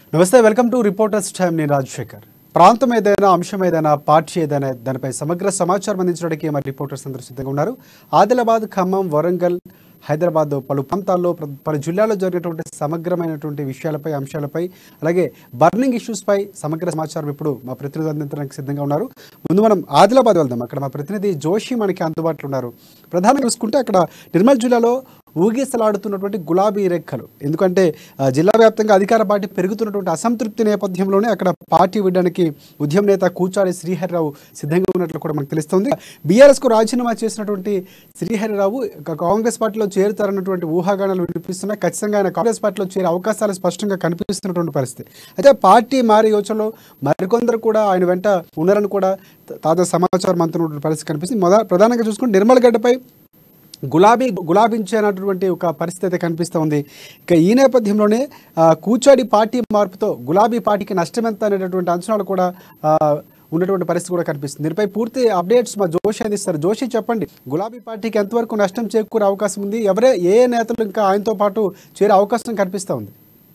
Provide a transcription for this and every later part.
నమస్తే, welcome to reporters time. నేను రాజశేఖర్. ప్రాంతం ఏదైనా, అంశం ఏదైనా, పార్టీ ఏదైనా, దానిపై సమగ్ర సమాచారం అందించడానికి మన రిపోర్టర్స్ అందరూ సిద్ధంగా ఉన్నారు. ఆదిలాబాద్, ఖమ్మం, వరంగల్, హైదరాబాద్ పలు ప్రాంతాల్లో పలు జిల్లాల్లో జరిగినటువంటి సమగ్రమైనటువంటి విషయాలపై, అంశాలపై, అలాగే బర్నింగ్ ఇష్యూస్పై సమగ్ర సమాచారం ఇప్పుడు మా ప్రతినిధి అందించడానికి సిద్ధంగా ఉన్నారు. ముందు మనం ఆదిలాబాద్ వెళ్దాం. అక్కడ మా ప్రతినిధి జోషి మనకి అందుబాటులో ఉన్నారు. ప్రధానంగా చూసుకుంటే అక్కడ నిర్మల్ జిల్లాలో ఊగిసలాడుతున్నటువంటి గులాబీ రెక్కలు. ఎందుకంటే జిల్లా వ్యాప్తంగా అధికార పార్టీ పెరుగుతున్నటువంటి అసంతృప్తి నేపథ్యంలోనే అక్కడ పార్టీ విడడానికి ఉద్యమ నేత కూచాడి శ్రీహరిరావు సిద్ధంగా ఉన్నట్లు కూడా మనకు తెలుస్తుంది. బీఆర్ఎస్కు రాజీనామా చేసినటువంటి శ్రీహరిరావు కాంగ్రెస్ పార్టీలో చేరుతారన్నటువంటి ఊహాగానాలు వినిపిస్తున్నాయి. ఖచ్చితంగా ఆయన కాంగ్రెస్ పార్టీలో చేరే అవకాశాలు స్పష్టంగా కనిపిస్తున్నటువంటి పరిస్థితి. అయితే పార్టీ మారే యోచనలో మరికొందరు కూడా ఆయన వెంట ఉన్నారని కూడా తాజా సమాచారం అందుతున్నటువంటి పరిస్థితి కనిపిస్తుంది. ప్రధానంగా చూసుకుంటే నిర్మల్ గడ్డపై గులాబించేనటువంటి ఒక పరిస్థితి అయితే కనిపిస్తూ ఉంది. ఇక ఈ నేపథ్యంలోనే కూచాడి పార్టీ మార్పుతో గులాబీ పార్టీకి నష్టమెంత అనేటటువంటి అంచనాలు కూడా ఉన్నటువంటి పరిస్థితి కూడా కనిపిస్తుంది. దీనిపై పూర్తి అప్డేట్స్ మా జోషి అందిస్తారు. జోషి, చెప్పండి, గులాబీ పార్టీకి ఎంతవరకు నష్టం చేకూరే అవకాశం ఉంది? ఏ నేతలు ఇంకా ఆయనతో పాటు చేరే అవకాశం కనిపిస్తూ ఉంది?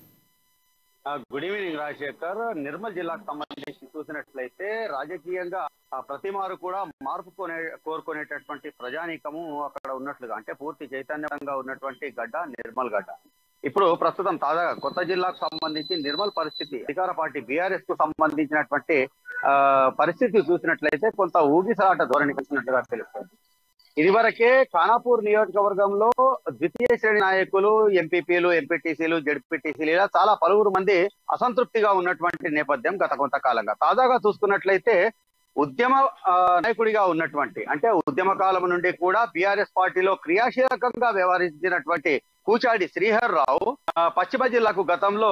Good evening Rajasekhar. నిర్మల్ జిల్లాకు సంబంధించి చూసినట్లయితే రాజకీయంగా ప్రతి మారు కూడా మార్పు కోరుకునేటటువంటి ప్రజానీకము అక్కడ ఉన్నట్లుగా, అంటే పూర్తి చైతన్యంగా ఉన్నటువంటి గడ్డ నిర్మల్ గడ్డ. ఇప్పుడు ప్రస్తుతం తాజాగా కొత్త జిల్లాకు సంబంధించి నిర్మల్ పరిస్థితి, అధికార పార్టీ బీఆర్ఎస్ కు సంబంధించినటువంటి పరిస్థితి చూసినట్లయితే కొంత ఊగిసలాట ధోరణి వచ్చినట్లుగా తెలుస్తుంది. ఇదివరకే ఖానాపూర్ నియోజకవర్గంలో ద్వితీయ శ్రేణి నాయకులు, ఎంపీపీలు, ఎంపీటీసీలు, జడ్పీటీసీలు ఇలా చాలా పలువురు మంది అసంతృప్తిగా ఉన్నటువంటి నేపథ్యం గత కొంతకాలంగా. తాజాగా చూసుకున్నట్లయితే ఉద్యమ నాయకుడిగా ఉన్నటువంటి, అంటే ఉద్యమ కాలం నుండి కూడా బీఆర్ఎస్ పార్టీలో క్రియాశీలకంగా వ్యవహరించినటువంటి కూచాడి శ్రీహరిరావు పశ్చిమ జిల్లాకు గతంలో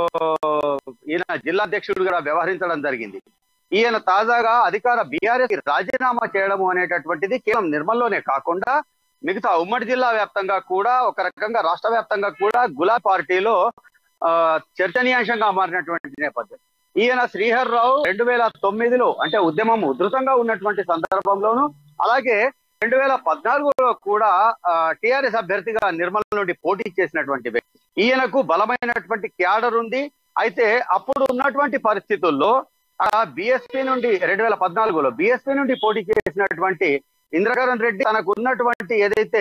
ఈయన జిల్లా అధ్యక్షుడిగా వ్యవహరించడం జరిగింది. ఈయన తాజాగా అధికార బీఆర్ఎస్ రాజీనామా చేయడము అనేటటువంటిది కేవలం నిర్మల్లోనే కాకుండా మిగతా ఉమ్మడి జిల్లా వ్యాప్తంగా కూడా, ఒక రకంగా రాష్ట్ర వ్యాప్తంగా కూడా గులాబీ పార్టీలో చర్చనీయాంశంగా మారినటువంటి నేపథ్యం. ఈయన శ్రీహరిరావు 2009లో అంటే ఉద్యమం ఉధృతంగా ఉన్నటువంటి సందర్భంలోను, అలాగే 2014లో కూడా టిఆర్ఎస్ అభ్యర్థిగా నిర్మల్ నుండి పోటీ చేసినటువంటి వ్యక్తి. ఈయనకు బలమైనటువంటి క్యాడర్ ఉంది. అయితే అప్పుడు ఉన్నటువంటి పరిస్థితుల్లో బీఎస్పీ నుండి 2014లో బీఎస్పీ నుండి పోటీ చేసినటువంటి ఇంద్రకరణ్ రెడ్డి తనకు ఉన్నటువంటి ఏదైతే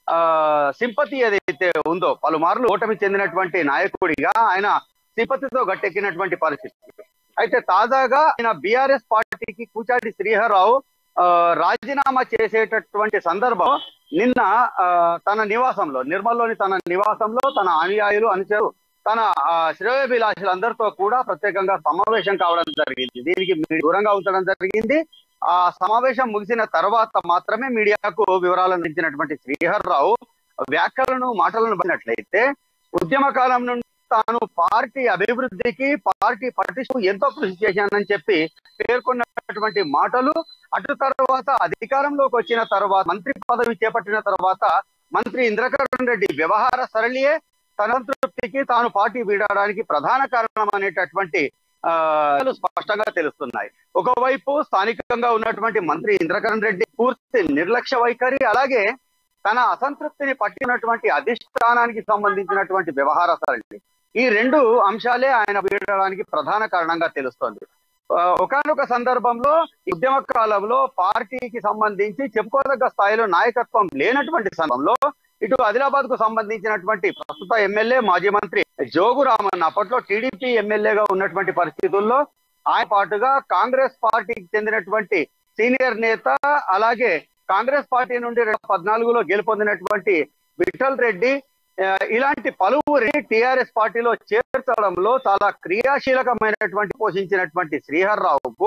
సింపతి ఏదైతే ఉందో, పలుమార్లు ఓటమి చెందినటువంటి నాయకుడిగా ఆయన సింపతితో గట్టెక్కినటువంటి పరిస్థితి. అయితే తాజాగా ఆయన బీఆర్ఎస్ పార్టీకి కూచాడి శ్రీహరిరావు రాజీనామా చేసేటటువంటి సందర్భం నిన్న తన నివాసంలో, నిర్మల్లోని తన నివాసంలో తన అనుయాయులు, అనుచరు, తన శ్రేయోభిలాషులందరితో కూడా ప్రత్యేకంగా సమావేశం కావడం జరిగింది. దీనికి దూరంగా ఉంచడం జరిగింది. ఆ సమావేశం ముగిసిన తర్వాత మాత్రమే మీడియాకు వివరాలను అందించినటువంటి శ్రీహరిరావు వ్యాఖ్యలను, మాటలను బట్టినట్లయితే ఉద్యమ కాలం నుండి తాను పార్టీ అభివృద్ధికి, పార్టీ పటిష్టకు ఎంతో కృషి చేశానని చెప్పి పేర్కొన్నటువంటి మాటలు, అటు తర్వాత అధికారంలోకి వచ్చిన తర్వాత, మంత్రి పదవి చేపట్టిన తర్వాత మంత్రి ఇంద్రకరణ్ రెడ్డి వ్యవహార సరళియే తన సంతృప్తికి, తాను పార్టీ వీడడానికి ప్రధాన కారణం అనేటటువంటి స్పష్టంగా తెలుస్తున్నాయి. ఒకవైపు స్థానికంగా ఉన్నటువంటి మంత్రి ఇంద్రకరణ్ రెడ్డి పూర్తి నిర్లక్ష్య వైఖరి, అలాగే తన అసంతృప్తిని పట్టినటువంటి అధిష్టానానికి సంబంధించినటువంటి వ్యవహార సరళి, ఈ రెండు అంశాలే ఆయన వీడడానికి ప్రధాన కారణంగా తెలుస్తోంది. ఒకానొక సందర్భంలో ఉద్యమ కాలంలో పార్టీకి సంబంధించి చెప్పుకోదగ్గ స్థాయిలో నాయకత్వం లేనటువంటి సందర్భంలో ఇటు ఆదిలాబాద్ కు సంబంధించినటువంటి ప్రస్తుత ఎమ్మెల్యే, మాజీ మంత్రి జోగు రామన్ అప్పట్లో టీడీపీ ఎమ్మెల్యేగా ఉన్నటువంటి పరిస్థితుల్లో ఆయన పాటుగా కాంగ్రెస్ పార్టీకి చెందినటువంటి సీనియర్ నేత, అలాగే కాంగ్రెస్ పార్టీ నుండి 2014లో గెలుపొందినటువంటి విఠల్ రెడ్డి, ఇలాంటి పలువురిని టిఆర్ఎస్ పార్టీలో చేర్చడంలో చాలా క్రియాశీలకమైనటువంటి పోషించినటువంటి శ్రీహరిరావుకు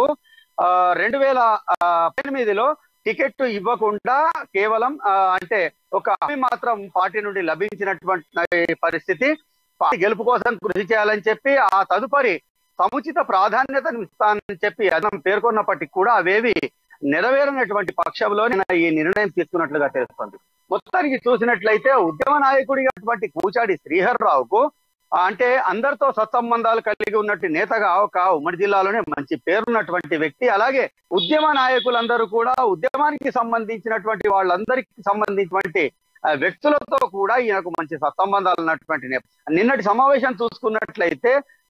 2008లో టికెట్ ఇవ్వకుండా కేవలం అంటే ఒక మాత్రం పార్టీ నుండి లభించినటువంటి పరిస్థితి. పార్టీ గెలుపు కోసం కృషి చేయాలని చెప్పి ఆ తదుపరి సముచిత ప్రాధాన్యతను ఇస్తానని చెప్పి అదనం పేర్కొన్నప్పటికీ కూడా అవేవి నెరవేరినటువంటి పక్షంలో ఈ నిర్ణయం తీసుకున్నట్లుగా తెలుస్తుంది. మొత్తానికి చూసినట్లయితే ఉద్యమ నాయకుడిగా కూచాడి శ్రీహరిరావుకు అంటే అందరితో సత్సంబంధాలు కలిగి ఉన్నట్టు నేతగా ఒక ఉమ్మడి జిల్లాలోనే మంచి పేరున్నటువంటి వ్యక్తి, అలాగే ఉద్యమ నాయకులందరూ కూడా ఉద్యమానికి సంబంధించినటువంటి వాళ్ళందరికీ సంబంధించినటువంటి వ్యక్తులతో కూడా ఈయనకు మంచి సత్సంబంధాలు ఉన్నటువంటి నిన్నటి సమావేశం చూసుకున్నట్లయితే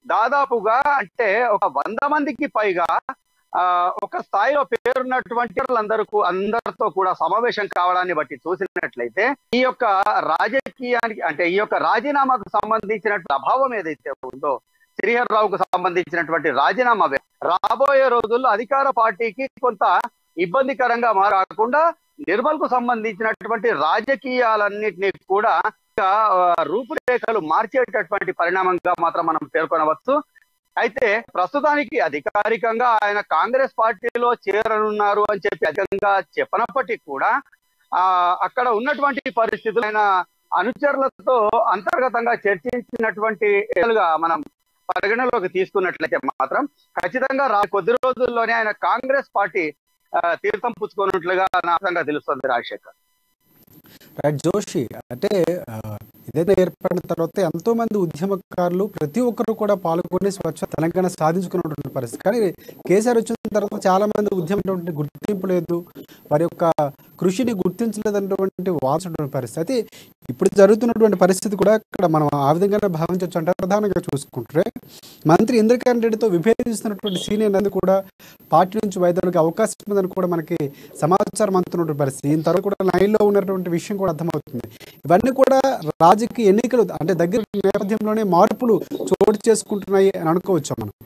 దాదాపుగా అంటే ఒక 100 మందికి పైగా ఒక స్థాయిలో పేరున్నటువంటి అందరితో కూడా సమావేశం కావడాన్ని బట్టి చూసినట్లయితే ఈ యొక్క రాజకీయానికి అంటే ఈ యొక్క రాజీనామాకు సంబంధించిన ప్రభావం ఏదైతే ఉందో శ్రీహర్ రావుకు సంబంధించినటువంటి రాజీనామా రాబోయే రోజుల్లో అధికార పార్టీకి కొంత ఇబ్బందికరంగా మారకుండా నిర్మల్ కు సంబంధించినటువంటి రాజకీయాలన్నింటినీ కూడా రూపురేఖలు మార్చేటటువంటి పరిణామంగా మాత్రం మనం పేర్కొనవచ్చు. అయితే ప్రస్తుతానికి అధికారికంగా ఆయన కాంగ్రెస్ పార్టీలో చేరనున్నారు అని చెప్పి అధికంగా చెప్పనప్పటికీ కూడా అక్కడ ఉన్నటువంటి పరిస్థితులు ఆయన అనుచరులతో అంతర్గతంగా చర్చించినటువంటి మనం పరిగణలోకి తీసుకున్నట్లయితే మాత్రం ఖచ్చితంగా కొద్ది రోజుల్లోనే ఆయన కాంగ్రెస్ పార్టీ తీర్థం పుచ్చుకున్నట్లుగా నాకు తెలుస్తుంది రాజశేఖర్. రైట్ జోషి, అంటే ఇదైతే ఏర్పడిన తర్వాత ఎంతో మంది ఉద్యమకారులు ప్రతి ఒక్కరు కూడా పాల్గొని స్వచ్ఛ తెలంగాణ సాధించుకున్నటువంటి పరిస్థితి. కానీ కేసీఆర్ వచ్చిన తర్వాత చాలా మంది ఉద్యమం గుర్తింపు లేదు, వారి యొక్క కృషిని గుర్తించలేదన్నటువంటి వాల్సినటువంటి పరిస్థితి. అయితే ఇప్పుడు జరుగుతున్నటువంటి పరిస్థితి కూడా ఇక్కడ మనం ఆ విధంగానే భావించవచ్చు అంటే ప్రధానంగా చూసుకుంటే మంత్రి ఇంద్రకరణ్ రెడ్డితో విభేదిస్తున్నటువంటి సీనియర్ నది కూడా పార్టీ నుంచి వైద్యులకు అవకాశం ఉందని కూడా మనకి సమాచారం అందుతున్నటువంటి పరిస్థితి. దీని తర్వాత కూడా లైన్లో ఉన్నటువంటి విషయం కూడా అర్థమవుతుంది. ఇవన్నీ కూడా రాజకీయ ఎన్నికలు అంటే దగ్గర నేపథ్యంలోనే మార్పులు చోటు చేసుకుంటున్నాయి అని అనుకోవచ్చు మనం.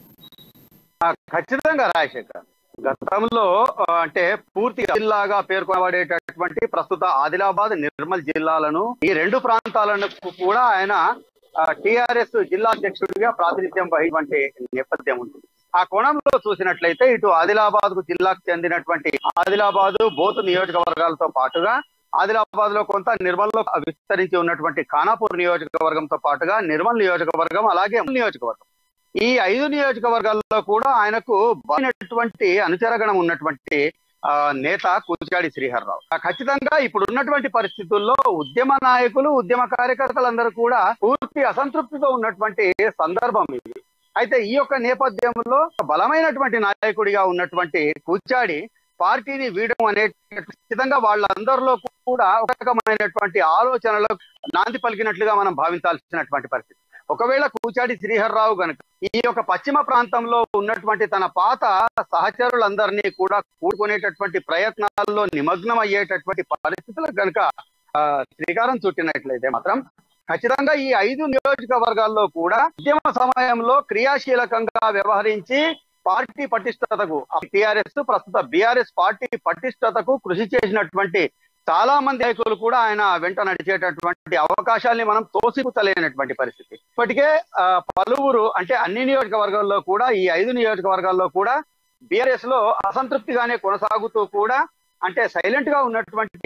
ఖచ్చితంగా రాజశేఖర్, గతంలో అంటే పూర్తి జిల్లాగా పేర్కొనబడేటటువంటి ప్రస్తుత ఆదిలాబాద్ నిర్మల్ జిల్లాలను ఈ రెండు ప్రాంతాలను కూడా ఆయన టిఆర్ఎస్ జిల్లా అధ్యక్షుడిగా ప్రాతినిధ్యం వహించే నేపథ్యం ఉంది. ఆ కోణంలో చూసినట్లయితే ఇటు ఆదిలాబాద్ కు జిల్లాకు చెందినటువంటి ఆదిలాబాద్ బోతు నియోజకవర్గాలతో పాటుగా ఆదిలాబాద్ లో కొంత నిర్మల్ లో విస్తరించి ఉన్నటువంటి ఖానాపూర్ నియోజకవర్గంతో పాటుగా నిర్మల్ నియోజకవర్గం అలాగే నియోజకవర్గం ఈ 5 నియోజకవర్గాల్లో కూడా ఆయనకు బాగినటువంటి అనుచరగణం ఉన్నటువంటి నేత కూచాడి శ్రీహర్ రావు. ఖచ్చితంగా ఇప్పుడు ఉన్నటువంటి పరిస్థితుల్లో ఉద్యమ నాయకులు ఉద్యమ కార్యకర్తలందరూ కూడా పూర్తి అసంతృప్తితో ఉన్నటువంటి సందర్భం ఇది. అయితే ఈ యొక్క నేపథ్యంలో బలమైనటువంటి నాయకుడిగా ఉన్నటువంటి కూచాడి పార్టీని వీడడం అనే ఖచ్చితంగా వాళ్ళందరిలో కూడా ఒక రకమైనటువంటి ఆలోచనలో నాంది పలికినట్లుగా మనం భావించాల్సినటువంటి పరిస్థితి. ఒకవేళ కూచాడి శ్రీహర్ రావు గనుక ఈ యొక్క పశ్చిమ ప్రాంతంలో ఉన్నటువంటి తన పాత సహచరులందరినీ కూడా కూడుకునేటటువంటి ప్రయత్నాల్లో నిమగ్నం అయ్యేటటువంటి పరిస్థితులకు కనుక శ్రీకారం చుట్టినట్లయితే మాత్రం ఖచ్చితంగా ఈ 5 నియోజకవర్గాల్లో కూడా ఉద్యమ సమయంలో క్రియాశీలకంగా వ్యవహరించి పార్టీ పటిష్టతకు టిఆర్ఎస్ ప్రస్తుత బిఆర్ఎస్ పార్టీ పటిష్టతకు కృషి చేసినటువంటి చాలా మంది నాయకులు కూడా ఆయన వెంట నడిచేటటువంటి అవకాశాలని మనం తోసిపుచ్చలేనటువంటి పరిస్థితి. ఇప్పటికే పలువురు అంటే అన్ని నియోజకవర్గాల్లో కూడా ఈ 5 నియోజకవర్గాల్లో కూడా బిఆర్ఎస్ లో అసంతృప్తిగానే కొనసాగుతూ కూడా అంటే సైలెంట్ గా ఉన్నటువంటి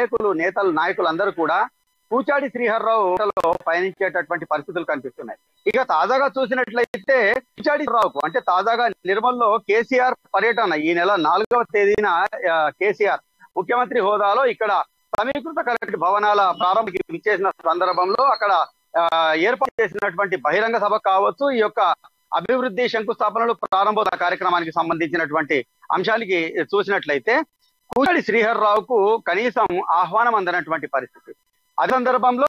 నాయకులందరూ కూడా కూచాడి శ్రీహర్ రావులో పయనించేటటువంటి పరిస్థితులు కనిపిస్తున్నాయి. ఇక తాజాగా చూసినట్లయితే కూచాడి రావుకు అంటే తాజాగా నిర్మల్లో కేసీఆర్ పర్యటన ఈ నెల 4వ తేదీన కేసీఆర్ ముఖ్యమంత్రి హోదాలో ఇక్కడ సమీకృత కలెక్టర్ భవనాల ప్రారంభానికి విచ్చేసిన సందర్భంలో అక్కడ ఏర్పాటు చేసినటువంటి బహిరంగ సభ కావచ్చు, ఈ యొక్క అభివృద్ధి శంకుస్థాపనలు ప్రారంభోత్సవ కార్యక్రమానికి సంబంధించినటువంటి అంశానికి చూసినట్లయితే కూచాడి శ్రీహర్ రావుకు కనీసం ఆహ్వానం అందనటువంటి పరిస్థితి. అదే సందర్భంలో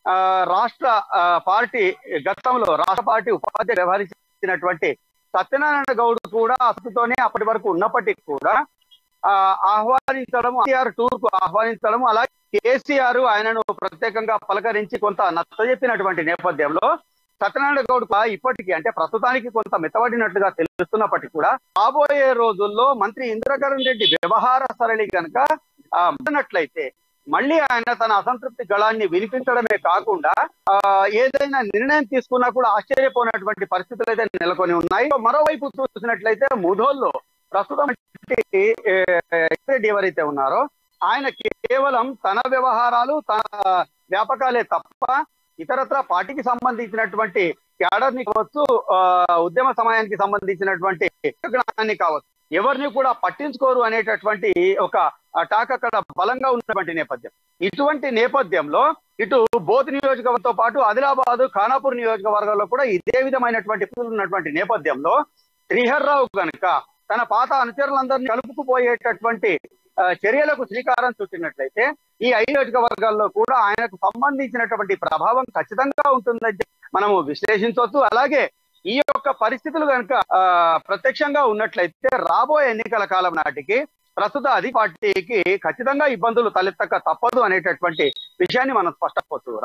గతంలో రాష్ట్ర పార్టీ ఉపాధ్యక్షుడు వ్యవహరించినటువంటి సత్యనారాయణ గౌడ్ కూడా అసలుతోనే అప్పటి వరకు ఉన్నప్పటికీ కూడా ఆహ్వానించడం, కేసీఆర్ టూర్ కు ఆహ్వానించడం, అలాగే కేసీఆర్ ఆయనను ప్రత్యేకంగా పలకరించి కొంత నచ్చజెప్పినటువంటి నేపథ్యంలో సత్యనారాయణ గౌడ్ ఇప్పటికీ అంటే ప్రస్తుతానికి కొంత మెత్తబడినట్లుగా తెలుస్తున్నప్పటికీ కూడా రాబోయే రోజుల్లో మంత్రి ఇంద్రకరణ్ రెడ్డి వ్యవహార సరళి కనుక ఉన్నట్లయితే మళ్ళీ ఆయన తన అసంతృప్తి గళాన్ని వినిపించడమే కాకుండా ఏదైనా నిర్ణయం తీసుకున్నా కూడా ఆశ్చర్యపోయినటువంటి పరిస్థితులు అయితే నెలకొని ఉన్నాయి. మరోవైపు చూసినట్లయితే ముధోల్లో ప్రస్తుతం రెడ్డి ఎవరైతే ఉన్నారో ఆయన కేవలం తన వ్యవహారాలు తన వ్యాపకాలే తప్ప ఇతరత్ర పార్టీకి సంబంధించినటువంటి క్యాడర్ ని కావచ్చు, ఉద్యమ సమయానికి సంబంధించినటువంటి జ్ఞానాన్ని కావచ్చు ఎవరిని కూడా పట్టించుకోరు అనేటటువంటి ఒక టాక్ అక్కడ బలంగా ఉన్నటువంటి నేపథ్యం. ఇటువంటి నేపథ్యంలో ఇటు బోత్ నియోజకవర్గంతో పాటు ఆదిలాబాద్ ఖానాపూర్ నియోజకవర్గాల్లో కూడా ఇదే విధమైనటువంటి ఉన్నటువంటి నేపథ్యంలో శ్రీహర్ రావు కనుక తన పాత అనుచరులందరినీ కలుపుకుపోయేటటువంటి చర్యలకు శ్రీకారం చుట్టినట్లయితే ఈ 5 నియోజకవర్గాల్లో కూడా ఆయనకు సంబంధించినటువంటి ప్రభావం ఖచ్చితంగా ఉంటుందని మనము విశ్లేషించవచ్చు. అలాగే ఈ యొక్క పరిస్థితులు కనుక ప్రత్యక్షంగా ఉన్నట్లయితే రాబోయే ఎన్నికల కాలం నాటికి ప్రస్తుత అధికార పార్టీకి ఖచ్చితంగా ఇబ్బందులు తలెత్తక తప్పదు అనేటటువంటి విషయాన్ని మనం స్పష్టపోతూ.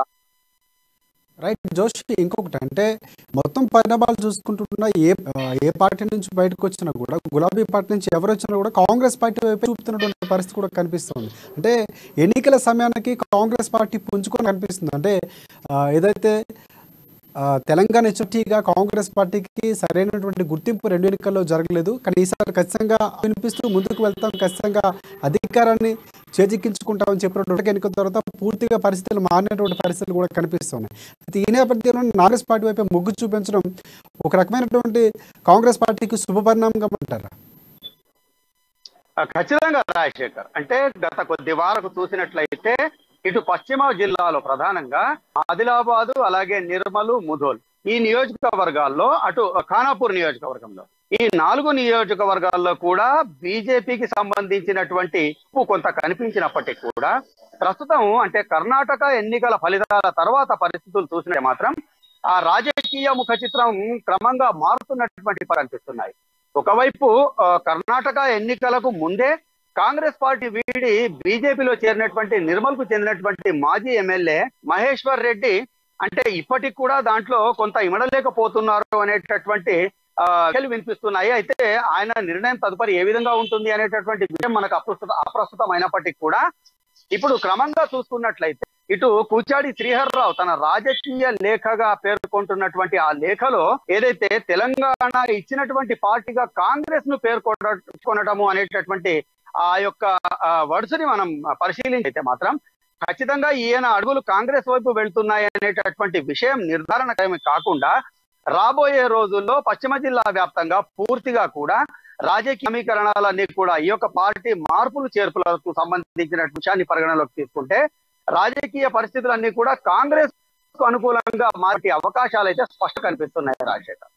రైట్ జోషి, ఇంకొకటి అంటే మొత్తం పరిణామాలు చూసుకుంటున్నా ఏ పార్టీ నుంచి బయటకు వచ్చినా కూడా, గులాబీ పార్టీ నుంచి ఎవరు వచ్చినా కూడా కాంగ్రెస్ పార్టీ వైపు చూపుతున్నటువంటి పరిస్థితి కూడా కనిపిస్తుంది. అంటే ఎన్నికల సమయానికి కాంగ్రెస్ పార్టీ పుంజుకొని కనిపిస్తుంది. అంటే ఏదైతే తెలంగాణ హెచ్ఎఫ్టీగా కాంగ్రెస్ పార్టీకి సరైనటువంటి గుర్తింపు 2 ఎన్నికల్లో జరగలేదు. కానీ ఈసారి ఖచ్చితంగా వినిపిస్తూ ముందుకు వెళ్తాం, ఖచ్చితంగా అధికారాన్ని చేజిక్కించుకుంటామని చెప్పినటువంటి ఎన్నికల తర్వాత పూర్తిగా పరిస్థితులు మారినటువంటి పరిస్థితులు కూడా కనిపిస్తున్నాయి. అయితే ఈ నేపథ్యంలో కాంగ్రెస్ పార్టీ వైపు మొగ్గు చూపించడం ఒక రకమైనటువంటి కాంగ్రెస్ పార్టీకి శుభపరిణామంగా అంటారా? ఖచ్చితంగా రాజశేఖర్. అంటే గత కొద్ది వారకు చూసినట్లయితే ఇటు పశ్చిమ జిల్లాలో ప్రధానంగా ఆదిలాబాదు, అలాగే నిర్మలు, ముధోల్ ఈ నియోజకవర్గాల్లో, అటు ఖానాపూర్ నియోజకవర్గంలో ఈ 4 నియోజకవర్గాల్లో కూడా బీజేపీకి సంబంధించినటువంటి కొంత కనిపించినప్పటికీ కూడా ప్రస్తుతం అంటే కర్ణాటక ఎన్నికల ఫలితాల తర్వాత పరిస్థితులు చూసినట్టే మాత్రం ఆ రాజకీయ ముఖ చిత్రం క్రమంగా మారుతున్నటువంటి కనిపిస్తున్నాయి. ఒకవైపు కర్ణాటక ఎన్నికలకు ముందే కాంగ్రెస్ పార్టీ వీడి బీజేపీలో చేరినటువంటి నిర్మల్కు చెందినటువంటి మాజీ ఎమ్మెల్యే మహేశ్వర్ రెడ్డి అంటే ఇప్పటికి కూడా దాంట్లో కొంత ఇమడలేకపోతున్నారు అనేటటువంటి వినిపిస్తున్నాయి. అయితే ఆయన నిర్ణయం తదుపరి ఏ విధంగా ఉంటుంది అనేటటువంటి విషయం మనకు అప్రస్తుతమైనప్పటికీ కూడా ఇప్పుడు క్రమంగా చూసుకున్నట్లయితే ఇటు కూచాడి శ్రీహర్రావు తన రాజకీయ లేఖగా పేర్కొంటున్నటువంటి ఆ లేఖలో ఏదైతే తెలంగాణ ఇచ్చినటువంటి పార్టీగా కాంగ్రెస్ ను పేర్కొనడము అనేటటువంటి ఆ యొక్క వర్డ్స్ ని మనం పరిశీలించైతే మాత్రం ఖచ్చితంగా ఈయన అడుగులు కాంగ్రెస్ వైపు వెళ్తున్నాయి అనేటటువంటి విషయం నిర్ధారణ కాకుండా రాబోయే రోజుల్లో పశ్చిమ జిల్లా వ్యాప్తంగా పూర్తిగా కూడా రాజకీయ సమీకరణాలన్నీ కూడా ఈ యొక్క పార్టీ మార్పులు చేర్పులకు సంబంధించిన విషయాన్ని పరిగణలోకి తీసుకుంటే రాజకీయ పరిస్థితులన్నీ కూడా కాంగ్రెస్ కు అనుకూలంగా మారే అవకాశాలు అయితే స్పష్టంగా కనిపిస్తున్నాయి. Rajasekhar,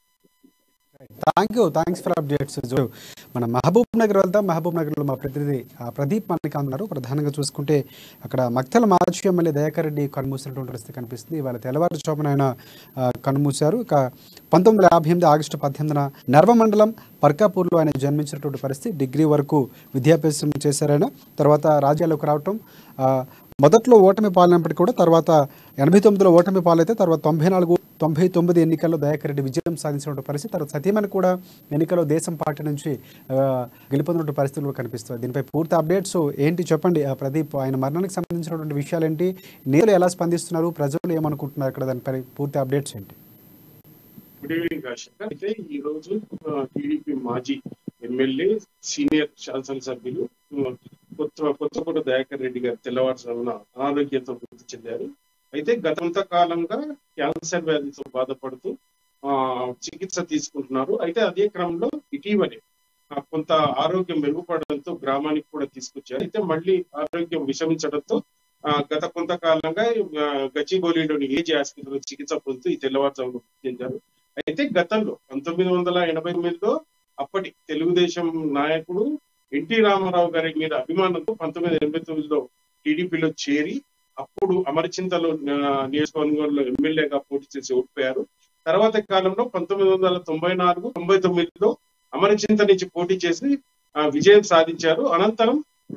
thanks for updates. మన మహబూబ్ నగర్ వెళ్తాం. మహబూబ్ నగర్లో మా ప్రతినిధి ప్రదీప్ మనకి ఉన్నారు. ప్రధానంగా చూసుకుంటే అక్కడ మక్తల మాజీ ఎమ్మెల్యే దయాకర్ రెడ్డి కన్మూసినటువంటి పరిస్థితి కనిపిస్తుంది. ఇవాళ తెల్లవారుజామున ఆయన కన్మూశారు. ఇక 1958 ఆగస్టు 18న నర్వ మండలం పర్కాపూర్లో ఆయన జన్మించినటువంటి పరిస్థితి. డిగ్రీ వరకు విద్యాభ్యాసం చేశారు ఆయన. తర్వాత రాజకీయాల్లోకి రావటం, మొదట్లో ఓటమి పాలైనప్పటికీ కూడా తర్వాత 89లో ఓటమి పాలైతే తర్వాత 94, 99 ఎన్నికల్లో దయాకర్ రెడ్డి విజయం సాధించినటువంటి పరిస్థితి. తర్వాత సతీమణి కూడా ఎన్నికల్లో దేశం పార్టీ నుంచి గెలుపొందినటువంటి పరిస్థితులు కనిపిస్తుంది. దీనిపై పూర్తి అప్డేట్స్ ఏంటి చెప్పండి ప్రదీప్. ఆయన మరణానికి సంబంధించినటువంటి విషయాలు ఏంటి, నేతలు ఎలా స్పందిస్తున్నారు, ప్రజలు ఏమనుకుంటున్నారు ఇక్కడ, దానిపై పూర్తి అప్డేట్స్ ఏంటి? Good evening Rajasekhar. అయితే ఈ రోజు టీడీపీ మాజీ ఎమ్మెల్యే సీనియర్ శాసనసభ్యులు కొత్తకోట దయాకర్ రెడ్డి గారు తెల్లవారుజామున అనారోగ్యంతో మృతి చెందారు. అయితే గతంతకాలంగా క్యాన్సర్ వ్యాధితో బాధపడుతూ చికిత్స తీసుకుంటున్నారు. అయితే అదే క్రమంలో ఇటీవలే కొంత ఆరోగ్యం మెరుగుపడడంతో గ్రామానికి కూడా తీసుకొచ్చారు. అయితే మళ్ళీ ఆరోగ్యం విషమించడంతో గత కొంతకాలంగా గచ్చిబౌలిలోని ఏజీ ఆసుపత్రిలో చికిత్స పొందుతూ ఈ తెల్లవారుజామున మృతి చెందారు. అయితే గతంలో 1989లో అప్పటి తెలుగుదేశం నాయకుడు ఎన్టీ రామారావు గారి మీద అభిమానంతో 1989లో టీడీపీలో చేరి అప్పుడు అమరచింతలో నియోజకవర్గంలో ఎమ్మెల్యేగా పోటీ చేసి ఓడిపోయారు. తర్వాత కాలంలో 1994, 99లో అమరచింత నుంచి పోటీ చేసి విజయం సాధించారు. అనంతరం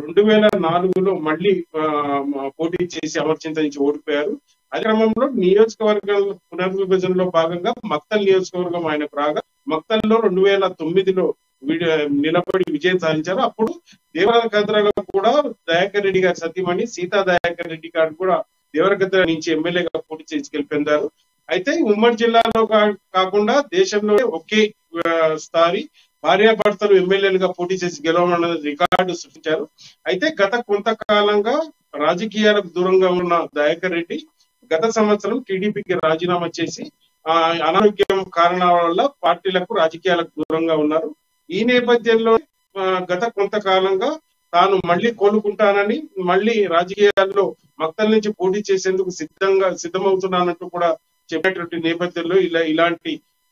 2004లో మళ్ళీ పోటీ చేసి అమరచింత నుంచి ఓడిపోయారు. అదే క్రమంలో నియోజకవర్గాల పునర్విభజనలో భాగంగా మక్తల్ నియోజకవర్గం ఆయనకు రాగా మక్తల్లో 2009లో నిలబడి విజయం సాధించారు. అప్పుడు దేవరకద్రలో కూడా దయాకర్ రెడ్డి గారి సతీమణి సీతా దయాకర్ రెడ్డి గారు కూడా దేవరకద్ర నుంచి ఎమ్మెల్యేగా పోటీ చేసి గెలిపొందారు. అయితే ఉమ్మడి జిల్లాలో కాకుండా దేశంలో ఒకే స్థాయి భార్యాభర్తలు ఎమ్మెల్యేలుగా పోటీ చేసి గెలవమన్న రికార్డు సృష్టించారు. అయితే గత కొంతకాలంగా రాజకీయాలకు దూరంగా ఉన్న దయాకర్ రెడ్డి గత సంవత్సరం టీడీపీకి రాజీనామా చేసి అనారోగ్యం కారణాల వల్ల పార్టీలకు రాజకీయాలకు దూరంగా ఉన్నారు. ఈ నేపథ్యంలో గత కొంతకాలంగా తాను మళ్ళీ కోలుకుంటానని, మళ్ళీ రాజకీయాల్లో మక్తల్ నుంచి పోటీ చేసేందుకు సిద్ధమవుతున్నానంటూ కూడా చెప్పేటువంటి నేపథ్యంలో ఇలాంటి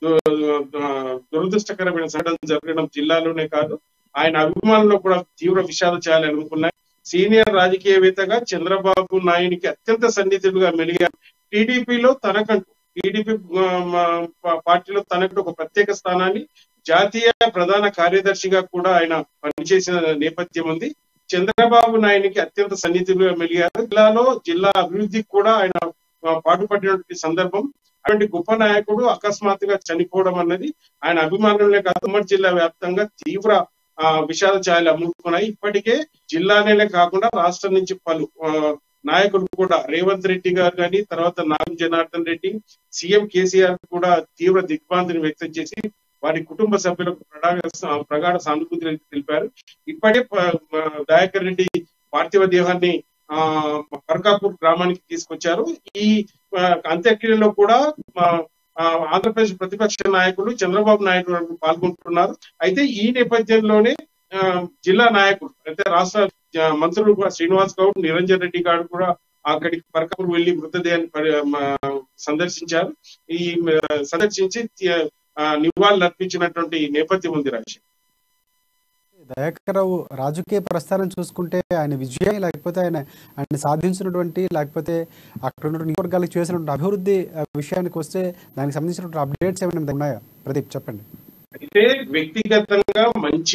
దురదృష్టకరమైన సంఘటన జరగడం జిల్లాలోనే కాదు, ఆయన అభిమానుల్లో కూడా తీవ్ర విషాద ఛాయలు అనుకున్నాయి. సీనియర్ రాజకీయవేత్తగా చంద్రబాబు నాయుడికి అత్యంత సన్నిహితులుగా మెలిగారు. టీడీపీలో తనకంటూ టీడీపీ పార్టీలో తనకు ఒక ప్రత్యేక స్థానాన్ని, జాతీయ ప్రధాన కార్యదర్శిగా కూడా ఆయన పనిచేసిన నేపథ్యం ఉంది. చంద్రబాబు నాయుడికి అత్యంత సన్నిహితులుగా మెలిగారు. జిల్లా అభివృద్ధికి కూడా ఆయన పాటుపడినటువంటి సందర్భం. అటువంటి గొప్ప నాయకుడు అకస్మాత్తుగా చనిపోవడం అన్నది ఆయన అభిమానులే కాదు, ఉమ్మడి జిల్లా వ్యాప్తంగా తీవ్ర విషాద ఛాయలు అమ్ముకున్నాయి. ఇప్పటికే జిల్లానే కాకుండా రాష్ట్రం నుంచి పలు నాయకులు కూడా, రేవంత్ రెడ్డి గారు కానీ, తర్వాత నాగం జనార్దన్ రెడ్డి, సీఎం కేసీఆర్ కూడా తీవ్ర దిగ్భ్రాంతిని వ్యక్తం చేసి వారి కుటుంబ సభ్యులకు ప్రగాఢ సానుభూతి తెలిపారు. ఇప్పటికే దయాకర్ రెడ్డి పార్థివ దేహాన్ని పర్కాపూర్ గ్రామానికి తీసుకొచ్చారు. ఈ అంత్యక్రియలో కూడా ఆంధ్రప్రదేశ్ ప్రతిపక్ష నాయకులు చంద్రబాబు నాయుడు పాల్గొంటున్నారు. అయితే ఈ నేపథ్యంలోనే జిల్లా నాయకులు అయితే రాష్ట్ర మంత్రులు కూడా శ్రీనివాస్ గౌడ్, నిరంజన్ రెడ్డి గారు కూడా అక్కడికి పర్కాపూర్ వెళ్లి మృతదేహాన్ని సందర్శించారు. ఈ సందర్శించి నివాళులు అర్పించినటువంటి నేపథ్యం ఉంది. దయాకర్ రావు రాజకీయ ప్రస్థానం చూసుకుంటే ఆయన విజయం, లేకపోతే ఆయన సాధించినటువంటి, లేకపోతే అక్కడ ఉన్న నియోజకవర్గాలకు చేసినటువంటి అభివృద్ధి విషయానికి వస్తే దానికి సంబంధించినటువంటి అప్డేట్స్ ఏమైనా ఉన్నాయా? ప్రదీప్ చెప్పండి. అయితే వ్యక్తిగతంగా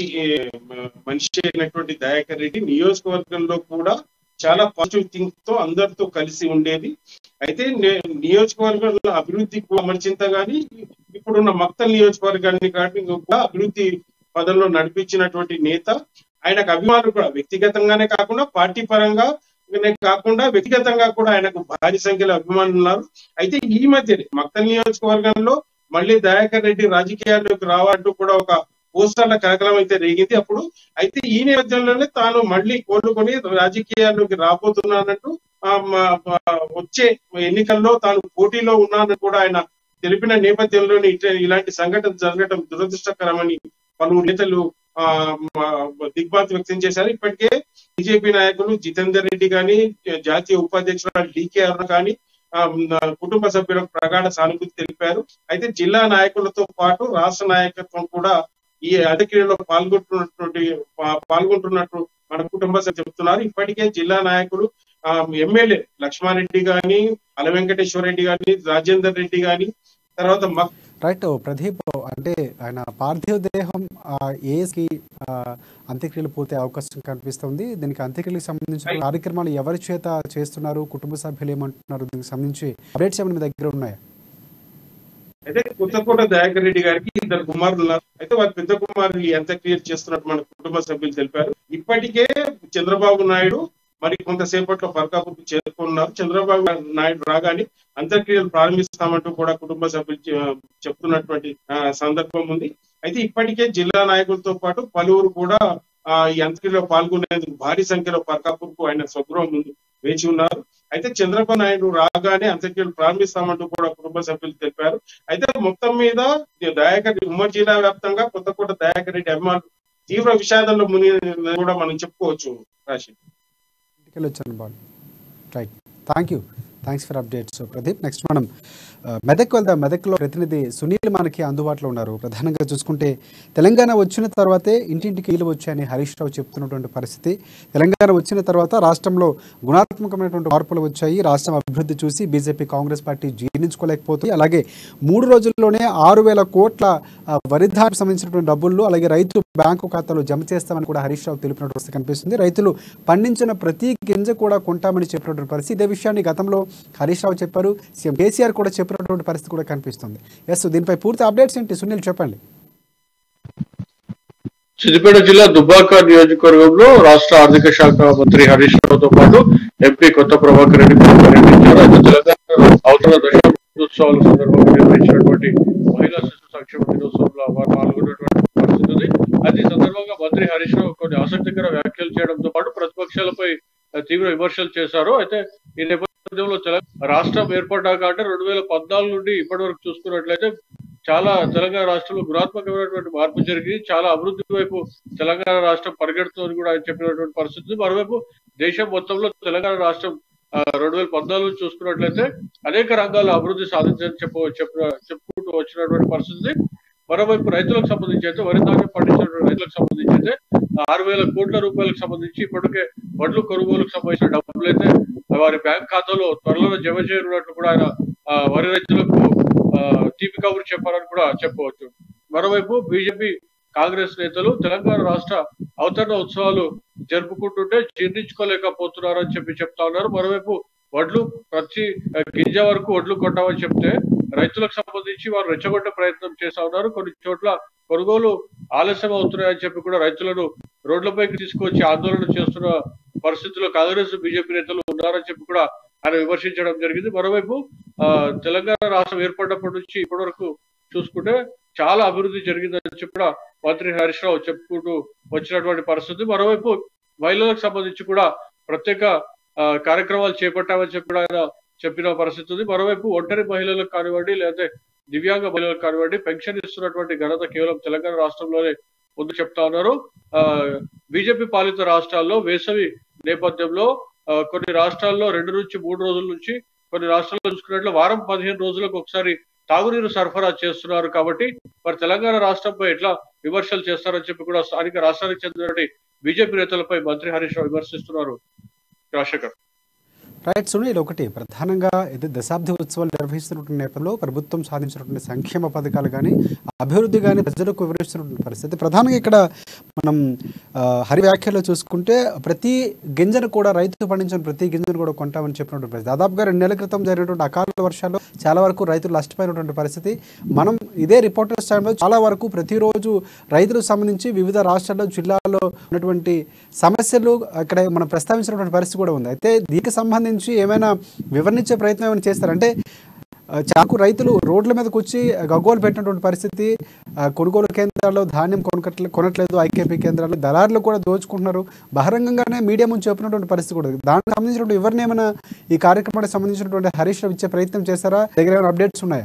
మనిషి అయినటువంటి దయాకర్ రెడ్డి నియోజకవర్గంలో కూడా చాలా పాజిటివ్ థింక్ తో అందరితో కలిసి ఉండేది. అయితే నియోజకవర్గంలో అభివృద్ధికి అమర్చింత గానీ ఇప్పుడున్న మక్తల్ నియోజకవర్గాన్ని కూడా అభివృద్ధి పదంలో నడిపించినటువంటి నేత. ఆయనకు అభిమానులు కూడా వ్యక్తిగతంగానే కాకుండా పార్టీ పరంగా కాకుండా వ్యక్తిగతంగా కూడా ఆయనకు భారీ సంఖ్యలో అభిమానులు ఉన్నారు. అయితే ఈ మధ్య మక్తల్ నియోజకవర్గంలో మళ్ళీ దయాకర్ రెడ్డి రాజకీయాల్లోకి రావాలంటూ కూడా ఒక పోస్టర్ల కలకలం అయితే రేగింది అప్పుడు. అయితే ఈ నేపథ్యంలోనే తాను మళ్ళీ కోలుకొని రాజకీయాల్లోకి రాబోతున్నానంటూ వచ్చే ఎన్నికల్లో తాను పోటీలో ఉన్నానని కూడా ఆయన తెలిపిన నేపథ్యంలోనే ఇలాంటి సంఘటన జరగడం దురదృష్టకరమని పలువురు నేతలు దిగ్భ్రాంతి వ్యక్తం చేశారు. ఇప్పటికే బీజేపీ నాయకులు జితేందర్ రెడ్డి గాని, జాతీయ ఉపాధ్యక్షుడు డీకే అరుణ కానీ కుటుంబ సభ్యులకు ప్రగాఢ సానుభూతి తెలిపారు. అయితే జిల్లా నాయకులతో పాటు రాష్ట్ర నాయకత్వం కూడా ఈ అంత్యక్రియలో పాల్గొంటున్నట్టు మన కుటుంబ సభ్యులు చెప్తున్నారు. ఇప్పటికే జిల్లా నాయకులు ఎమ్మెల్యే లక్ష్మారెడ్డి గాని, అల వెంకటేశ్వర రెడ్డి గాని, రాజేందర్ రెడ్డి గాని, తర్వాత రైట్ ప్రదీప్, అంటే ఆయన పార్థివ దేహం ఏకి అంత్యక్రియలు పోతే అవకాశం కనిపిస్తుంది. దీనికి అంత్యక్రియలకు సంబంధించిన కార్యక్రమాలు ఎవరి చేత చేస్తున్నారు, కుటుంబ సభ్యులు ఏమంటున్నారు, దీనికి సంబంధించి అప్డేట్స్ ఏమైనా మీ దగ్గర ఉన్నాయా? అయితే కొత్తకోట దయాకర్ రెడ్డి గారికి 2 కుమారులు ఉన్నారు. అయితే వారి పెద్ద కుమారులు ఈ అంత్యక్రియలు చేస్తున్నట్టు మన కుటుంబ సభ్యులు తెలిపారు. ఇప్పటికే చంద్రబాబు నాయుడు మరి కొంతసేపట్లో పర్కాపూర్కు చేరుకున్నారు. చంద్రబాబు నాయుడు రాగానే అంత్యక్రియలు ప్రారంభిస్తామంటూ కూడా కుటుంబ సభ్యులు చెప్తున్నటువంటి సందర్భం ఉంది. అయితే ఇప్పటికే జిల్లా నాయకులతో పాటు పలువురు కూడా ఈ అంత్యక్రియలో పాల్గొనేందుకు భారీ సంఖ్యలో పర్కాపూర్కు ఆయన స్వగృహం ముందు వేచి ఉన్నారు. అయితే చంద్రబాబు నాయుడు రాగానే అంత్యక్రియలు ప్రారంభిస్తామంటూ కూడా కుటుంబ సభ్యులు తెలిపారు. అయితే మొత్తం మీద దయాకర్ ఉమ్మడి జిల్లా వ్యాప్తంగా కొత్తకోట దయాకర్ రెడ్డి అభిమానులు తీవ్ర విషాదంలో ముని కూడా మనం చెప్పుకోవచ్చు. రాశి వచ్చాను బాల్. Right, thanks for updates Pradeep. Next మనం మెదక్ వెళ్దాం. మెదక్లో ప్రతినిధి సునీల్ మనకి అందుబాటులో ఉన్నారు. ప్రధానంగా చూసుకుంటే తెలంగాణ వచ్చిన తర్వాతే ఇంటింటికి ఇల్లు వచ్చాయని హరీష్ రావు చెప్తున్నటువంటి పరిస్థితి. తెలంగాణ వచ్చిన తర్వాత రాష్ట్రంలో గుణాత్మకమైనటువంటి మార్పులు వచ్చాయి. రాష్ట్రం అభివృద్ధి చూసి బీజేపీ కాంగ్రెస్ పార్టీ జీర్ణించుకోలేకపోతుంది. అలాగే 3 రోజుల్లోనే 6,000 కోట్ల వరిధాన్యం సంబంధించినటువంటి డబ్బులు అలాగే రైతులు బ్యాంకు ఖాతాలో జమ చేస్తామని కూడా హరీష్ రావు తెలిపినటువంటి పరిస్థితి కనిపిస్తుంది. రైతులు పండించిన ప్రతి గింజ కూడా కొంటామని చెప్పినటువంటి పరిస్థితి. ఇదే విషయాన్ని గతంలో హరీష్ రావు చెప్పారు, సీఎం కేసీఆర్ కూడా చెప్పినటువంటి పరిస్థితి కూడా కనిపిస్తుంది. ఎస్, దీనిపై పూర్తి అప్డేట్స్ ఏంటి సునీల్ చెప్పండి. సిద్దిపేట జిల్లా దుబ్బాక నియోజకవర్గంలో రాష్ట్ర ఆర్థిక శాఖ మంత్రి హరీష్ రావుతో పాటు ఎంపీ కొత్త ప్రభాకర్ రెడ్డి పర్యటించారు. అయితే తెలంగాణ అవతల దశాబ్దోత్సవాల సందర్భంగా నిర్వహించినటువంటి మహిళా శిశు సంక్షేమ దినోత్సవంలో వారు పాల్గొన్నటువంటి పరిస్థితి ఉంది. అయితే ఈ సందర్భంగా మంత్రి హరీష్ రావు కొన్ని ఆసక్తికర వ్యాఖ్యలు చేయడంతో పాటు ప్రతిపక్షాలపై తీవ్ర విమర్శలు చేశారు. అయితే ఈ నేపథ్యంలో రాష్ట్రం ఏర్పడ్డాక అంటే 2014 నుండి ఇప్పటి వరకు చూసుకున్నట్లయితే చాలా తెలంగాణ రాష్ట్రంలో గుణాత్మకమైనటువంటి మార్పు జరిగి చాలా అభివృద్ధి వైపు తెలంగాణ రాష్ట్రం పరిగెడుతుందని కూడా ఆయన చెప్పినటువంటి పరిస్థితి. మరోవైపు దేశం మొత్తంలో తెలంగాణ రాష్ట్రం 2014 చూసుకున్నట్లయితే అనేక రంగాల్లో అభివృద్ధి సాధించని చెప్పుకుంటూ వచ్చినటువంటి పరిస్థితి. మరోవైపు రైతులకు సంబంధించి అయితే వరి ధాన్యం పండించినటువంటి రైతులకు సంబంధించి అయితే 6,000 కోట్ల రూపాయలకు సంబంధించి ఇప్పటికే వడ్లు కొనుగోలుకు సంబంధించిన డబ్బులు అయితే వారి బ్యాంక్ ఖాతాలో త్వరలో జమ చేయనున్నట్లు కూడా ఆయన వరి రైతులకు తీపి కబురు చెప్పారని కూడా చెప్పవచ్చు. మరోవైపు బీజేపీ కాంగ్రెస్ నేతలు తెలంగాణ రాష్ట్ర అవతరణ ఉత్సవాలు జరుపుకుంటుంటే జీర్ణించుకోలేకపోతున్నారని చెప్తా ఉన్నారు. మరోవైపు వడ్లు ప్రతి గింజ వరకు వడ్లు కొట్టామని చెప్తే రైతులకు సంబంధించి వారు రెచ్చగొట్టే ప్రయత్నం చేస్తా ఉన్నారు. కొన్ని చోట్ల కొనుగోలు ఆలస్యం అవుతున్నాయని చెప్పి కూడా రైతులను రోడ్లపైకి తీసుకొచ్చి ఆందోళన చేస్తున్న పరిస్థితుల్లో కాంగ్రెస్ బీజేపీ నేతలు ఉన్నారని చెప్పి కూడా ఆయన విమర్శించడం జరిగింది. మరోవైపు తెలంగాణ రాష్ట్రం ఏర్పడినప్పటి నుంచి ఇప్పటి వరకు చూసుకుంటే చాలా అభివృద్ధి జరిగిందని చెప్పి కూడా మంత్రి హరీష్ రావు చెప్పుకుంటూ వచ్చినటువంటి పరిస్థితి. మరోవైపు మహిళలకు సంబంధించి కూడా ప్రత్యేక కార్యక్రమాలు చేపట్టామని చెప్పి కూడా ఆయన చెప్పిన పరిస్థితి ఉంది. మరోవైపు ఒంటరి మహిళలకు కానివ్వండి, లేకపోతే దివ్యాంగ మహిళలకు కానివ్వండి పెన్షన్ ఇస్తున్నటువంటి ఘనత కేవలం తెలంగాణ రాష్ట్రంలోనే ముందు చెప్తా ఉన్నారు. బీజేపీ పాలిత రాష్ట్రాల్లో వేసవి నేపథ్యంలో కొన్ని రాష్ట్రాల్లో 2 నుంచి 3 రోజుల నుంచి, కొన్ని రాష్ట్రాల్లో చూసుకున్నట్లు వారం 15 రోజులకు ఒకసారి తాగునీరు సరఫరా చేస్తున్నారు. కాబట్టి మరి తెలంగాణ రాష్ట్రంపై ఎట్లా విమర్శలు చేస్తారని చెప్పి కూడా స్థానిక రాష్ట్రానికి చెందినటువంటి బీజేపీ నేతలపై మంత్రి హరీష్ రావు విమర్శిస్తున్నారు. రాజశేఖర్ రైట్ సునీల్, ఒకటి ప్రధానంగా ఇది దశాబ్ది ఉత్సవాలు నిర్వహిస్తున్నటువంటి నేపథ్యంలో ప్రభుత్వం సాధించినటువంటి సంక్షేమ పథకాలు కానీ అభివృద్ధి కానీ ప్రజలకు వివరిస్తున్నటువంటి పరిస్థితి. ప్రధానంగా ఇక్కడ మనం హరి వ్యాఖ్యలో చూసుకుంటే ప్రతి గింజను కూడా రైతు పండించిన ప్రతి గింజను కూడా కొంటామని చెప్పినటువంటి పరిస్థితి. దాదాపుగా 2 నెలల క్రితం జరిగినటువంటి అకాల వర్షాలు చాలా వరకు రైతులు నష్టపోయినటువంటి పరిస్థితి. మనం ఇదే రిపోర్టర్స్ టైంలో చాలా వరకు ప్రతిరోజు రైతులకు సంబంధించి వివిధ రాష్ట్రాల్లో జిల్లాల్లో ఉన్నటువంటి సమస్యలు అక్కడ మనం ప్రస్తావించినటువంటి పరిస్థితి కూడా ఉంది. అయితే దీనికి సంబంధించి ఏమైనా వివరించే ప్రయత్నం ఏమైనా చేస్తారంటే చాకు రైతులు రోడ్ల మీదకి వచ్చి గగ్గోలు పెట్టినటువంటి పరిస్థితి, కొనుగోలు కేంద్రాల్లో ధాన్యం కొనట్లేదు, ఐకేపీ కేంద్రాల్లో దళారులు కూడా దోచుకుంటున్నారు, బహిరంగంగానే మీడియా ముందు చెప్పినటువంటి పరిస్థితి కూడా. దానికి సంబంధించినటువంటి ఎవరిని ఏమైనా ఈ కార్యక్రమానికి సంబంధించినటువంటి హరీష్ రావు ఇచ్చే ప్రయత్నం చేస్తారా? దగ్గర ఏమైనా అప్డేట్స్ ఉన్నాయా?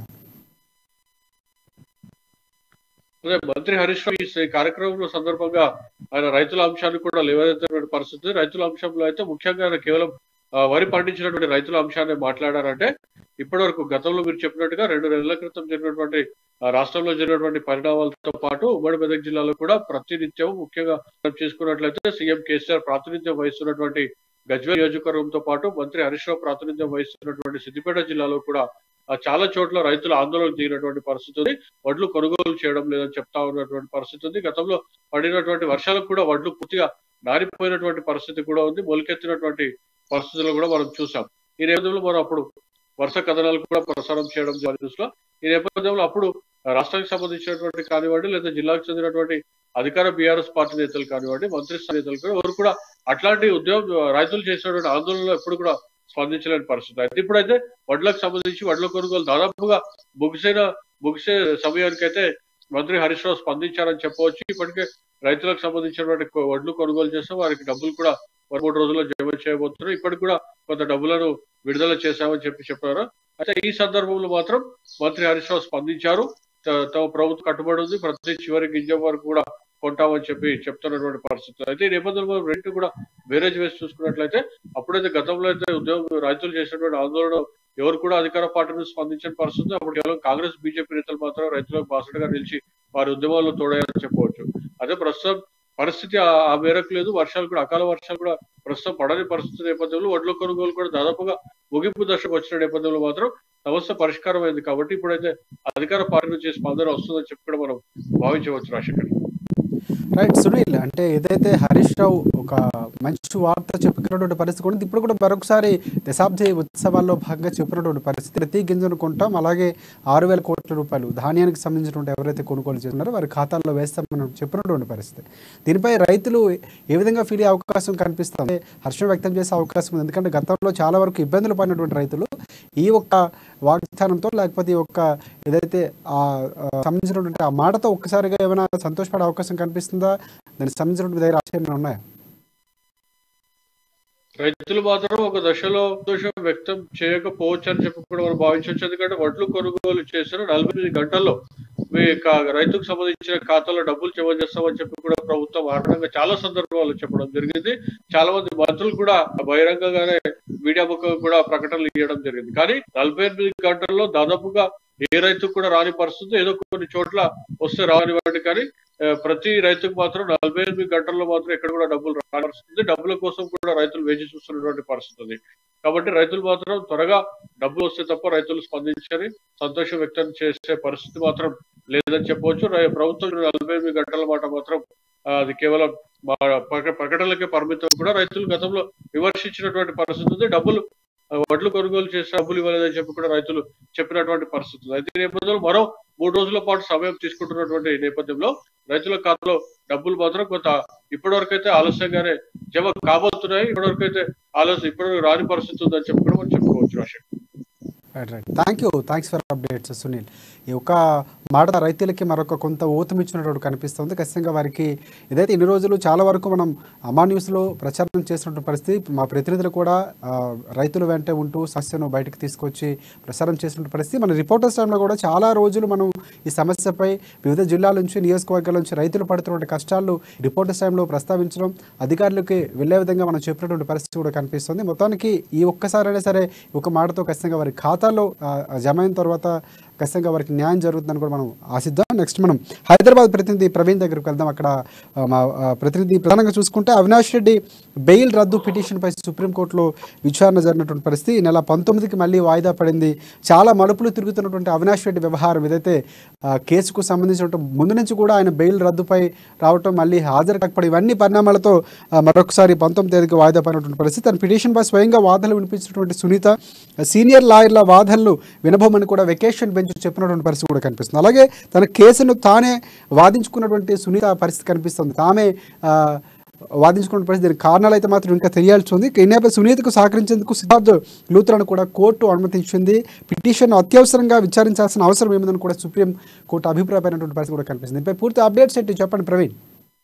మంత్రి హరీష్ రావు ఈ కార్యక్రమం సందర్భంగా ఆయన రైతుల అంశాన్ని కూడా లేవనెత్తినటువంటి పరిస్థితి. రైతుల అంశంలో అయితే ముఖ్యంగా ఆయన కేవలం వరి పండించినటువంటి రైతుల అంశాన్ని మాట్లాడారంటే ఇప్పటి వరకు గతంలో మీరు చెప్పినట్టుగా 2 నెలల క్రితం జరిగినటువంటి రాష్ట్రంలో జరిగినటువంటి పరిణామాలతో పాటు ఉమ్మడి మెదక్ జిల్లాలో కూడా ప్రతినిత్యం ముఖ్యంగా చేసుకున్నట్లయితే సీఎం కేసీఆర్ ప్రాతినిధ్యం వహిస్తున్నటువంటి గజ్వేల్ నియోజకవర్గంతో పాటు మంత్రి హరీష్ రావు ప్రాతినిధ్యం వహిస్తున్నటువంటి సిద్దిపేట జిల్లాలో కూడా చాలా చోట్ల రైతులు ఆందోళన దిగినటువంటి పరిస్థితి ఉంది. వడ్లు కొనుగోలు చేయడం లేదని చెప్తా ఉన్నటువంటి పరిస్థితి ఉంది. గతంలో పడినటువంటి వర్షాలకు కూడా వడ్లు పూర్తిగా నారిపోయినటువంటి పరిస్థితి కూడా ఉంది. మొలకెత్తినటువంటి పరిస్థితుల్లో కూడా మనం చూసాం. ఈ నేపథ్యంలో మనం అప్పుడు వరుస కథనాలు కూడా ప్రసారం చేయడం న్యూస్ లో. ఈ నేపథ్యంలో అప్పుడు రాష్ట్రానికి సంబంధించినటువంటి కానివ్వండి, లేదా జిల్లాకు చెందినటువంటి అధికార బీఆర్ఎస్ పార్టీ నేతలు కానివ్వండి, మంత్రి స్థాయి నేతలు కూడా ఎవరు కూడా అట్లాంటి రైతులు చేసినటువంటి ఆందోళనలో ఎప్పుడు కూడా స్పందించలేని పరిస్థితి. అయితే ఇప్పుడైతే వడ్లకు సంబంధించి వడ్ల కొనుగోలు దాదాపుగా ముగిసే సమయానికి అయితే మంత్రి హరీష్ రావు స్పందించారని చెప్పవచ్చు. ఇప్పటికే రైతులకు సంబంధించినటువంటి వడ్లు కొనుగోలు చేస్తే వారికి డబ్బులు కూడా 3 రోజుల్లో జమ చేయబోతున్నారు. ఇప్పటికి కూడా కొంత డబ్బులను విడుదల చేశామని చెప్పారు. అయితే ఈ సందర్భంలో మాత్రం మంత్రి హరీష్ రావు స్పందించారు. తమ ప్రభుత్వం కట్టుబడి ఉంది, ప్రతి చివరి గింజ వరకు కూడా కొంటామని చెప్తున్నటువంటి పరిస్థితి. అయితే ఈ నేపథ్యంలో రెండు కూడా బేరేజ్ వేసి చూసుకున్నట్లయితే అప్పుడైతే గతంలో అయితే రైతులు చేసినటువంటి ఆందోళన ఎవరు కూడా అధికార పార్టీ నుంచి స్పందించిన పరిస్థితి. అప్పుడు కేవలం కాంగ్రెస్ బీజేపీ నేతలు మాత్రం రైతులకు బాసటగా నిలిచి వారి ఉద్యమాల్లో తోడయ్యారని చెప్పవచ్చు. అదే ప్రస్తుతం పరిస్థితి ఆ మేరకు లేదు. వర్షాలు కూడా అకాల వర్షాలు కూడా ప్రస్తుతం పడని పరిస్థితి నేపథ్యంలో వడ్ల కొనుగోలు కూడా దాదాపుగా ముగింపు దశకు వచ్చిన నేపథ్యంలో మాత్రం సమస్య పరిష్కారం అయింది. కాబట్టి ఇప్పుడైతే అధికార పార్టీ నుంచి స్పందన వస్తుందని చెప్పి కూడా మనం భావించవచ్చు. రాజశేఖర్ రైట్ సునీల్, అంటే ఏదైతే హరీష్ రావు ఒక మంచి వార్త చెప్పినటువంటి పరిస్థితి కూడా ఇప్పుడు కూడా మరొకసారి దశాబ్ది ఉత్సవాల్లో భాగంగా చెప్పినటువంటి పరిస్థితి, ప్రతి గింజను కొంటాం, అలాగే 6,000 కోట్ల రూపాయలు ధాన్యానికి సంబంధించినటువంటి ఎవరైతే కొనుగోలు చేస్తున్నారో వారి ఖాతాల్లో వేస్తామని చెప్పినటువంటి పరిస్థితి. దీనిపై రైతులు ఏ విధంగా ఫీల్ అయ్యే అవకాశం కనిపిస్తుంది, హర్షం వ్యక్తం చేసే అవకాశం ఉంది? ఎందుకంటే గతంలో చాలా వరకు ఇబ్బందులు పడినటువంటి రైతులు ఈ ఒక్క వాగ్దానంతో లేకపోతే ఈ ఒక్క ఏదైతే సంబంధించినటువంటి ఆ మాటతో ఒక్కసారిగా ఏమైనా సంతోషపడే అవకాశం కనిపిస్తుందా? దానికి సంబంధించినటువంటి దగ్గర ఆశయం ఉన్నాయా? రైతులు మాత్రం ఒక దశలో సంతోషం వ్యక్తం చేయకపోవచ్చు అని చెప్పి కూడా మనం భావించవచ్చు. ఎందుకంటే వడ్లు కొనుగోలు చేసిన 48 గంటల్లో మీ రైతుకు సంబంధించిన ఖాతాలో డబ్బులు జమ చేస్తామని చెప్పి కూడా ప్రభుత్వం ఆర్థికంగా చాలా సందర్భాల్లో చెప్పడం జరిగింది. చాలా మంది మంత్రులు కూడా బహిరంగంగానే మీడియా ముఖం కూడా ప్రకటనలు ఇవ్వడం జరిగింది. కానీ 48 గంటల్లో దాదాపుగా ఏ రైతుకు కూడా రాని పరిస్థితి, ఏదో కొన్ని చోట్ల వస్తే రానివ్వండి కానీ ప్రతి రైతుకు మాత్రం 48 గంటల్లో మాత్రం ఎక్కడ కూడా డబ్బులు రావాల్సింది. డబ్బుల కోసం కూడా రైతులు వేచి చూస్తున్నటువంటి పరిస్థితి ఉంది. కాబట్టి రైతులు మాత్రం త్వరగా డబ్బులు వస్తే తప్ప రైతులు స్పందించని సంతోషం వ్యక్తం చేసే పరిస్థితి మాత్రం లేదని చెప్పవచ్చు. ప్రభుత్వం 48 గంటల మాట మాత్రం అది కేవలం ప్రకటనలకే పరిమితం. కూడా రైతులు గతంలో విమర్శించినటువంటి పరిస్థితి ఉంది. వడ్లు కొనుగోలు చేసి డబ్బులు ఇవ్వలేదని చెప్పి కూడా రైతులు చెప్పినటువంటి పరిస్థితి. అయితే ఈ నేపథ్యంలో మరో 3 రోజుల పాటు సమయం తీసుకుంటున్నటువంటి నేపథ్యంలో రైతుల ఖాతాలో డబ్బులు మాత్రం కొంత ఇప్పటివరకైతే ఆలస్యంగానే జమ కాబోతున్నాయి. ఇప్పటివరకైతే ఇప్పటివరకు రాని పరిస్థితి ఉందని చెప్పి కూడా మనం చెప్పుకోవచ్చు. Rajasekhar, right. Thanks for updates Sunil. ఈ ఒక్క మాట రైతులకి మరొక కొంత ఊతమిచ్చినట్టు కనిపిస్తుంది. ఖచ్చితంగా వారికి ఏదైతే ఇన్ని రోజులు చాలా వరకు మనం అమా న్యూస్లో ప్రచారం చేసినటువంటి పరిస్థితి, మా ప్రతినిధులు కూడా రైతుల వెంటే ఉంటూ సమస్యను బయటకు తీసుకొచ్చి ప్రచారం చేసినటువంటి పరిస్థితి. మన రిపోర్టర్స్ టైంలో కూడా చాలా రోజులు మనం ఈ సమస్యపై వివిధ జిల్లాల నుంచి నియోజకవర్గాల నుంచి రైతులు పడుతున్నటువంటి కష్టాలు రిపోర్టర్స్ టైంలో ప్రస్తావించడం, అధికారులకి వెళ్ళే విధంగా మనం చెప్పినటువంటి పరిస్థితి కూడా కనిపిస్తుంది. మొత్తానికి ఈ ఒక్కసారైనా సరే ఒక మాటతో ఖచ్చితంగా వారి ఖాతాలో జమ అయిన తర్వాత ఖచ్చితంగా వారికి న్యాయం జరుగుతుందని కూడా మనం ఆశిద్దాం. నెక్స్ట్ మనం హైదరాబాద్ ప్రతినిధి ప్రవీణ్ దగ్గరికి వెళ్దాం. అక్కడ మా ప్రతినిధి ప్రధానంగా చూసుకుంటే అవినాష్ రెడ్డి బెయిల్ రద్దు పిటిషన్పై సుప్రీంకోర్టులో విచారణ జరిగినటువంటి పరిస్థితి. ఈ నెల 19కి మళ్ళీ వాయిదా పడింది. చాలా మలుపులు తిరుగుతున్నటువంటి అవినాష్ రెడ్డి వ్యవహారం ఏదైతే కేసుకు సంబంధించినటువంటి ముందు నుంచి కూడా ఆయన బెయిల్ రద్దుపై రావటం, మళ్ళీ హాజరు కాకపోవడం, ఇవన్నీ పరిణామాలతో మరొకసారి 19 తేదీకి వాయిదా పడినటువంటి పరిస్థితి. తన పిటిషన్పై స్వయంగా వాదనలు వినిపించినటువంటి సునీత సీనియర్ లాయర్ల వాదనలు వినబోమని కూడా వెకేషన్ బెంచ్ చెప్పినటువంటి పరిస్థితి కూడా కనిపిస్తుంది. అలాగే తన కేసును తానే వాదించుకున్నటువంటి సునీత పరిస్థితి కనిపిస్తుంది. తామే వాదించుకున్న పరిస్థితి. దీనికి కారణాలు అయితే మాత్రం ఇంకా తెలియాల్సి ఉంది. ఈ నేపథ్యంలో సునీతకు సహకరించేందుకు సిద్ధార్థ్ లూథ్రాను కూడా కోర్టు అనుమతించింది. పిటిషన్ అత్యవసరంగా విచారించాల్సిన అవసరం ఏమిందని కూడా సుప్రీం కోర్టు అభిప్రాయమైనటువంటి పరిస్థితి కూడా కనిపిస్తుంది. దీనిపై పూర్తి అప్డేట్స్ ఏంటి చెప్పండి Praveen.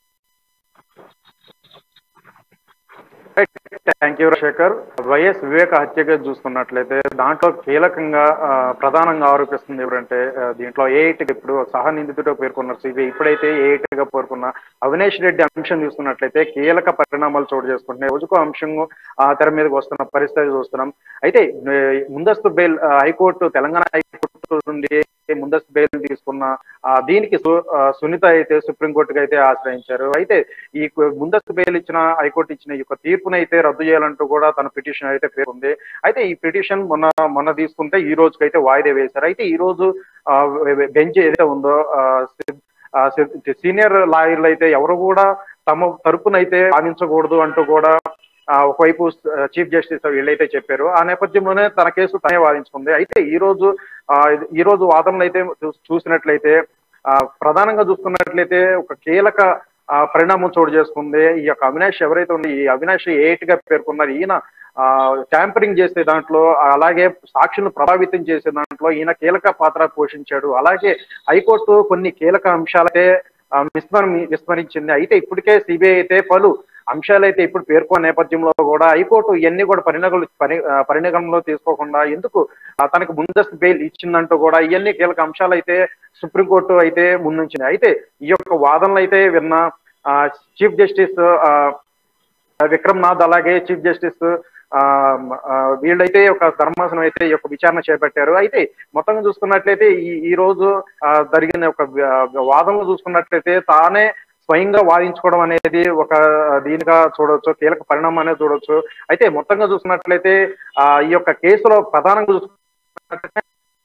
Thank you Rajasekhar. YS Viveka హత్యగా చూసుకున్నట్లయితే దాంట్లో కీలకంగా ప్రధానంగా ఆరోపిస్తుంది ఎవరంటే దీంట్లో ఏఐటీగా ఇప్పుడు సహా నిందితుడిగా పేర్కొన్నారు సిబిఐ. ఇప్పుడైతే ఏఐటీగా పేర్కొన్న అవినాష్ రెడ్డి అంశం చూసుకున్నట్లయితే కీలక పరిణామాలు చోటు చేసుకుంటున్నాయి. రోజుకో అంశం తెర మీదకి వస్తున్న పరిస్థితి చూస్తున్నాం. అయితే ముందస్తు బెయిల్ హైకోర్టు, తెలంగాణ హైకోర్టు నుండి ముందస్తు బెయిల్ తీసుకున్న దీనికి సునీత అయితే సుప్రీంకోర్టుకి అయితే ఆశ్రయించారు. అయితే ఈ ముందస్తు బెయిల్ ఇచ్చిన హైకోర్టు ఇచ్చిన ఈ యొక్క తీర్పునైతే రద్దు చేయాలంటూ కూడా తన పిటిషన్ అయితే పేరుంది. అయితే ఈ పిటిషన్ మొన్న తీసుకుంటే ఈ రోజుకైతే వాయిదా వేశారు. అయితే ఈ రోజు బెంచ్ ఏదైతే ఉందో సీనియర్ లాయర్లు అయితే ఎవరు కూడా తమ తరపునైతే వాదించకూడదు అంటూ కూడా ఒకవైపు చీఫ్ జస్టిస్ వీళ్ళైతే చెప్పారు. ఆ నేపథ్యంలోనే తన కేసు తనే వాదించుకుంది. అయితే ఈ రోజు వాదనలు అయితే చూసినట్లయితే ప్రధానంగా చూసుకున్నట్లయితే ఒక కీలక పరిణామం చోటు చేసుకుంది. ఈ యొక్క అవినాష్ ఎవరైతే ఉంది, ఈ అవినాష్ ఏఐటీగా పేర్కొన్నారు. ఈయన ట్యాంపరింగ్ చేసే దాంట్లో, అలాగే సాక్షులను ప్రభావితం చేసే దాంట్లో ఈయన కీలక పాత్ర పోషించాడు. అలాగే హైకోర్టు కొన్ని కీలక అంశాలైతే విస్మరించింది. అయితే ఇప్పటికే సిబిఐ అయితే పలు అంశాలైతే ఇప్పుడు పేర్కొన్న నేపథ్యంలో కూడా హైకోర్టు ఇవన్నీ కూడా పరిగణనలో తీసుకోకుండా ఎందుకు తనకు ముందస్తు బెయిల్ ఇచ్చిందంటూ కూడా ఇవన్నీ కీలక అంశాలు అయితే సుప్రీంకోర్టు అయితే ముందుంచింది. అయితే ఈ యొక్క వాదనలు అయితే విన్న చీఫ్ జస్టిస్ విక్రమ్ నాథ్, అలాగే చీఫ్ జస్టిస్ వీళ్ళైతే ఒక ధర్మాసనం అయితే ఈ యొక్క విచారణ చేపట్టారు. అయితే మొత్తంగా చూసుకున్నట్లయితే ఈ రోజు జరిగిన ఒక వాదనలు చూసుకున్నట్లయితే తానే స్వయంగా వాదించుకోవడం అనేది ఒక దీనిగా చూడవచ్చు, కీలక పరిణామం అనేది చూడవచ్చు. అయితే మొత్తంగా చూసుకున్నట్లయితే ఈ యొక్క కేసులో ప్రధానంగా చూసుకున్నట్లయితే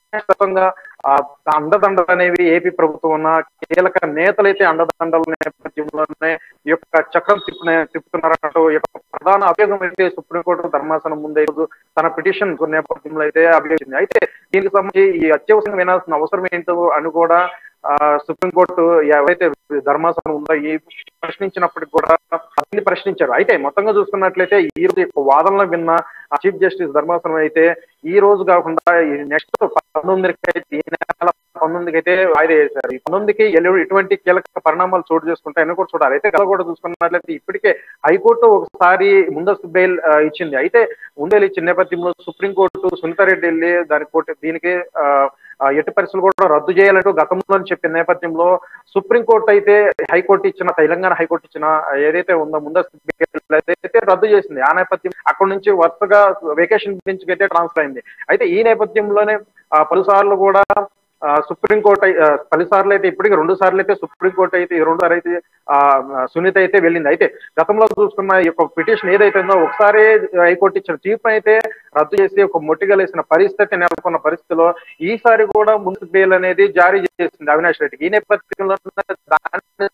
అండదండలు అనేవి ఏపీ ప్రభుత్వం ఉన్న కీలక నేతలైతే అండదండల నేపథ్యంలోనే ఈ యొక్క చక్రం తిప్పుతున్నారంటూ ఈ యొక్క ప్రధాన అభియోగం అయితే సుప్రీంకోర్టు ధర్మాసనం ముందే తన పిటిషన్ నేపథ్యంలో అయితే అభియోగించింది. అయితే దీనికి సంబంధించి ఈ అత్యవసరంగా వినాల్సిన అవసరం ఏంటో అని కూడా సుప్రీంకోర్టు ఎవరైతే ధర్మాసనం ఉందో ఈ ప్రశ్నించినప్పటికి కూడా అన్ని ప్రశ్నించారు. అయితే మొత్తంగా చూసుకున్నట్లయితే ఈ రోజు వాదనలు విన్న చీఫ్ జస్టిస్ ధర్మాసనం అయితే ఈ రోజు కాకుండా నెక్స్ట్ 19కి అయితే ఈ నెల 19కి అయితే వాయిదా వేశారు. ఈ 19కి ఎటువంటి కీలక పరిణామాలు చోటు చేసుకుంటాయని కూడా చూడాలి. అయితే కథ కూడా చూసుకున్నట్లయితే ఇప్పటికే హైకోర్టు ఒకసారి ముందస్తు బెయిల్ ఇచ్చింది. అయితే ముందు ఇచ్చిన నేపథ్యంలో సుప్రీంకోర్టు సునీతారెడ్డి వెళ్ళి దీనికి ఎట్టి పరిస్థితులు కూడా రద్దు చేయాలంటూ గతంలో చెప్పిన నేపథ్యంలో సుప్రీంకోర్టు అయితే తెలంగాణ హైకోర్టు ఇచ్చిన ఏదైతే ఉందో ముందస్తు అయితే రద్దు చేసింది. ఆ నేపథ్యం అక్కడి నుంచి వరుసగా వెకేషన్ బెంచ్కి అయితే ట్రాన్స్ఫర్ అయింది. అయితే ఈ నేపథ్యంలోనే పలుసార్లు కూడా సుప్రీంకోర్టు 10 సార్లు అయితే ఇప్పటికి 2 సార్లు అయితే సుప్రీంకోర్టు అయితే 2 సార్లు అయితే సునీత అయితే వెళ్ళింది. అయితే గతంలో చూసుకున్న ఈ యొక్క పిటిషన్ ఏదైతే ఉందో ఒకసారి హైకోర్టు ఇచ్చిన తీర్పు అయితే రద్దు చేసి ఒక మొట్టిగలేసిన పరిస్థితి నెలకొన్న పరిస్థితిలో ఈసారి కూడా ముందు బెయిల్ అనేది జారీ చేసింది అవినాష్ రెడ్డికి. ఈ నేపథ్యంలో దాన్ని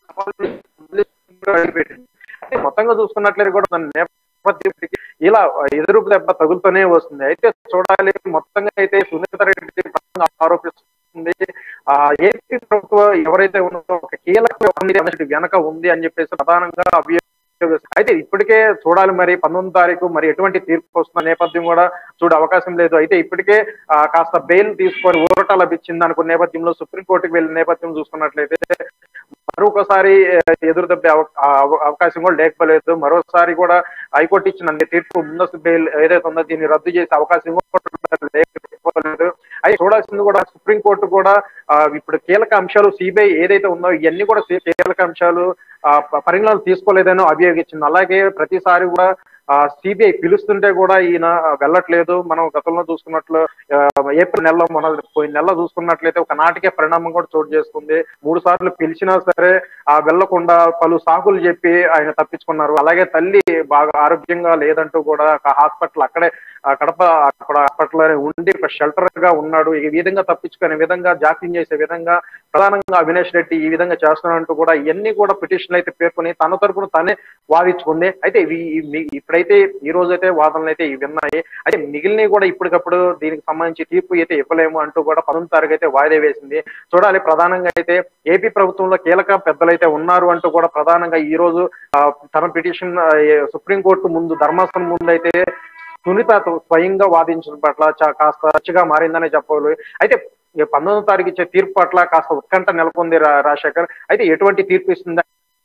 పెట్టింది. మొత్తంగా చూసుకున్నట్లయితే కూడా దాని నేపథ్యం ఇలా ఎదురు దెబ్బ తగులుతూనే వస్తుంది. అయితే చూడాలి, మొత్తంగా అయితే సునీత రెడ్డి ఆరోపిస్తుంది ఏపీ ప్రభుత్వం ఎవరైతే ఉన్నదో ఒక కీలక వెనక ఉంది అని చెప్పేసి ప్రధానంగా అభియోగం. అయితే ఇప్పటికే చూడాలి మరి 19వ తారీఖు మరి ఎటువంటి తీర్పు వస్తున్న నేపథ్యం కూడా చూడే అవకాశం లేదు. అయితే ఇప్పటికే కాస్త బెయిల్ తీసుకొని ఊరట లభించింది అనుకున్న నేపథ్యంలో సుప్రీంకోర్టుకి వెళ్ళిన నేపథ్యం చూసుకున్నట్లయితే మరొకసారి ఎదురు దెబ్బే అవకాశం కూడా లేకపోలేదు. మరోసారి కూడా హైకోర్టు ఇచ్చిన తీర్పు ముందస్తు బెయిల్ ఏదైతే ఉందో దీన్ని రద్దు చేసే అవకాశం కూడా లేకపోలేదు. అయితే చూడాల్సింది కూడా సుప్రీంకోర్టు కూడా ఇప్పుడు కీలక అంశాలు సిబిఐ ఏదైతే ఉందో ఇవన్నీ కూడా కీలక అంశాలు పరిగణనలు తీసుకోలేదని అభియోగించింది. అలాగే ప్రతిసారి కూడా సిబిఐ పిలుస్తుంటే కూడా ఈయన వెళ్ళట్లేదు. మనం గతంలో చూసుకున్నట్లు ఏప్రిల్ నెలలో పోయిన నెలలో చూసుకున్నట్లయితే ఒక నాటికే పరిణామం కూడా చోటు చేసుకుంది. 3 సార్లు పిలిచినా సరే వెళ్లకుండా పలు సాకులు చెప్పి ఆయన తప్పించుకున్నారు. అలాగే తల్లి బాగా ఆరోగ్యంగా లేదంటూ కూడా ఒక హాస్పిటల్ అక్కడే కడప అక్కడ హాస్పిటల్ ఉండి ఒక షెల్టర్ గా ఉన్నాడు. ఈ విధంగా తప్పించుకునే విధంగా జాప్యం చేసే విధంగా ప్రధానంగా అవినాష్ రెడ్డి ఈ విధంగా చేస్తున్నట్టు కూడా ఇవన్నీ కూడా పిటిషన్లు అయితే పేర్కొని తన తరపున తనే వాదించుకుంది. అయితే ఇప్పుడైతే ఈ రోజు అయితే వాదనలు అయితే ఇవి ఉన్నాయి. అయితే మిగిలినవి కూడా ఇప్పటికప్పుడు దీనికి సంబంధించి తీర్పు అయితే ఇవ్వలేము అంటూ కూడా 19వ తారీఖు అయితే వాయిదా వేసింది. చూడాలి, ప్రధానంగా అయితే ఏపీ ప్రభుత్వంలో కీలక పెద్దలు అయితే ఉన్నారు అంటూ కూడా ప్రధానంగా ఈ రోజు తన పిటిషన్ సుప్రీంకోర్టు ముందు ధర్మాసనం ముందు అయితే సునీత స్వయంగా వాదించడం పట్ల కాస్త రచ్చగా మారిందనే చెప్పాలి. అయితే 19వ తారీఖు ఇచ్చే తీర్పు పట్ల కాస్త ఉత్కంఠ నెలకొంది రాజశేఖర్. అయితే ఎటువంటి తీర్పు ఇస్తుందా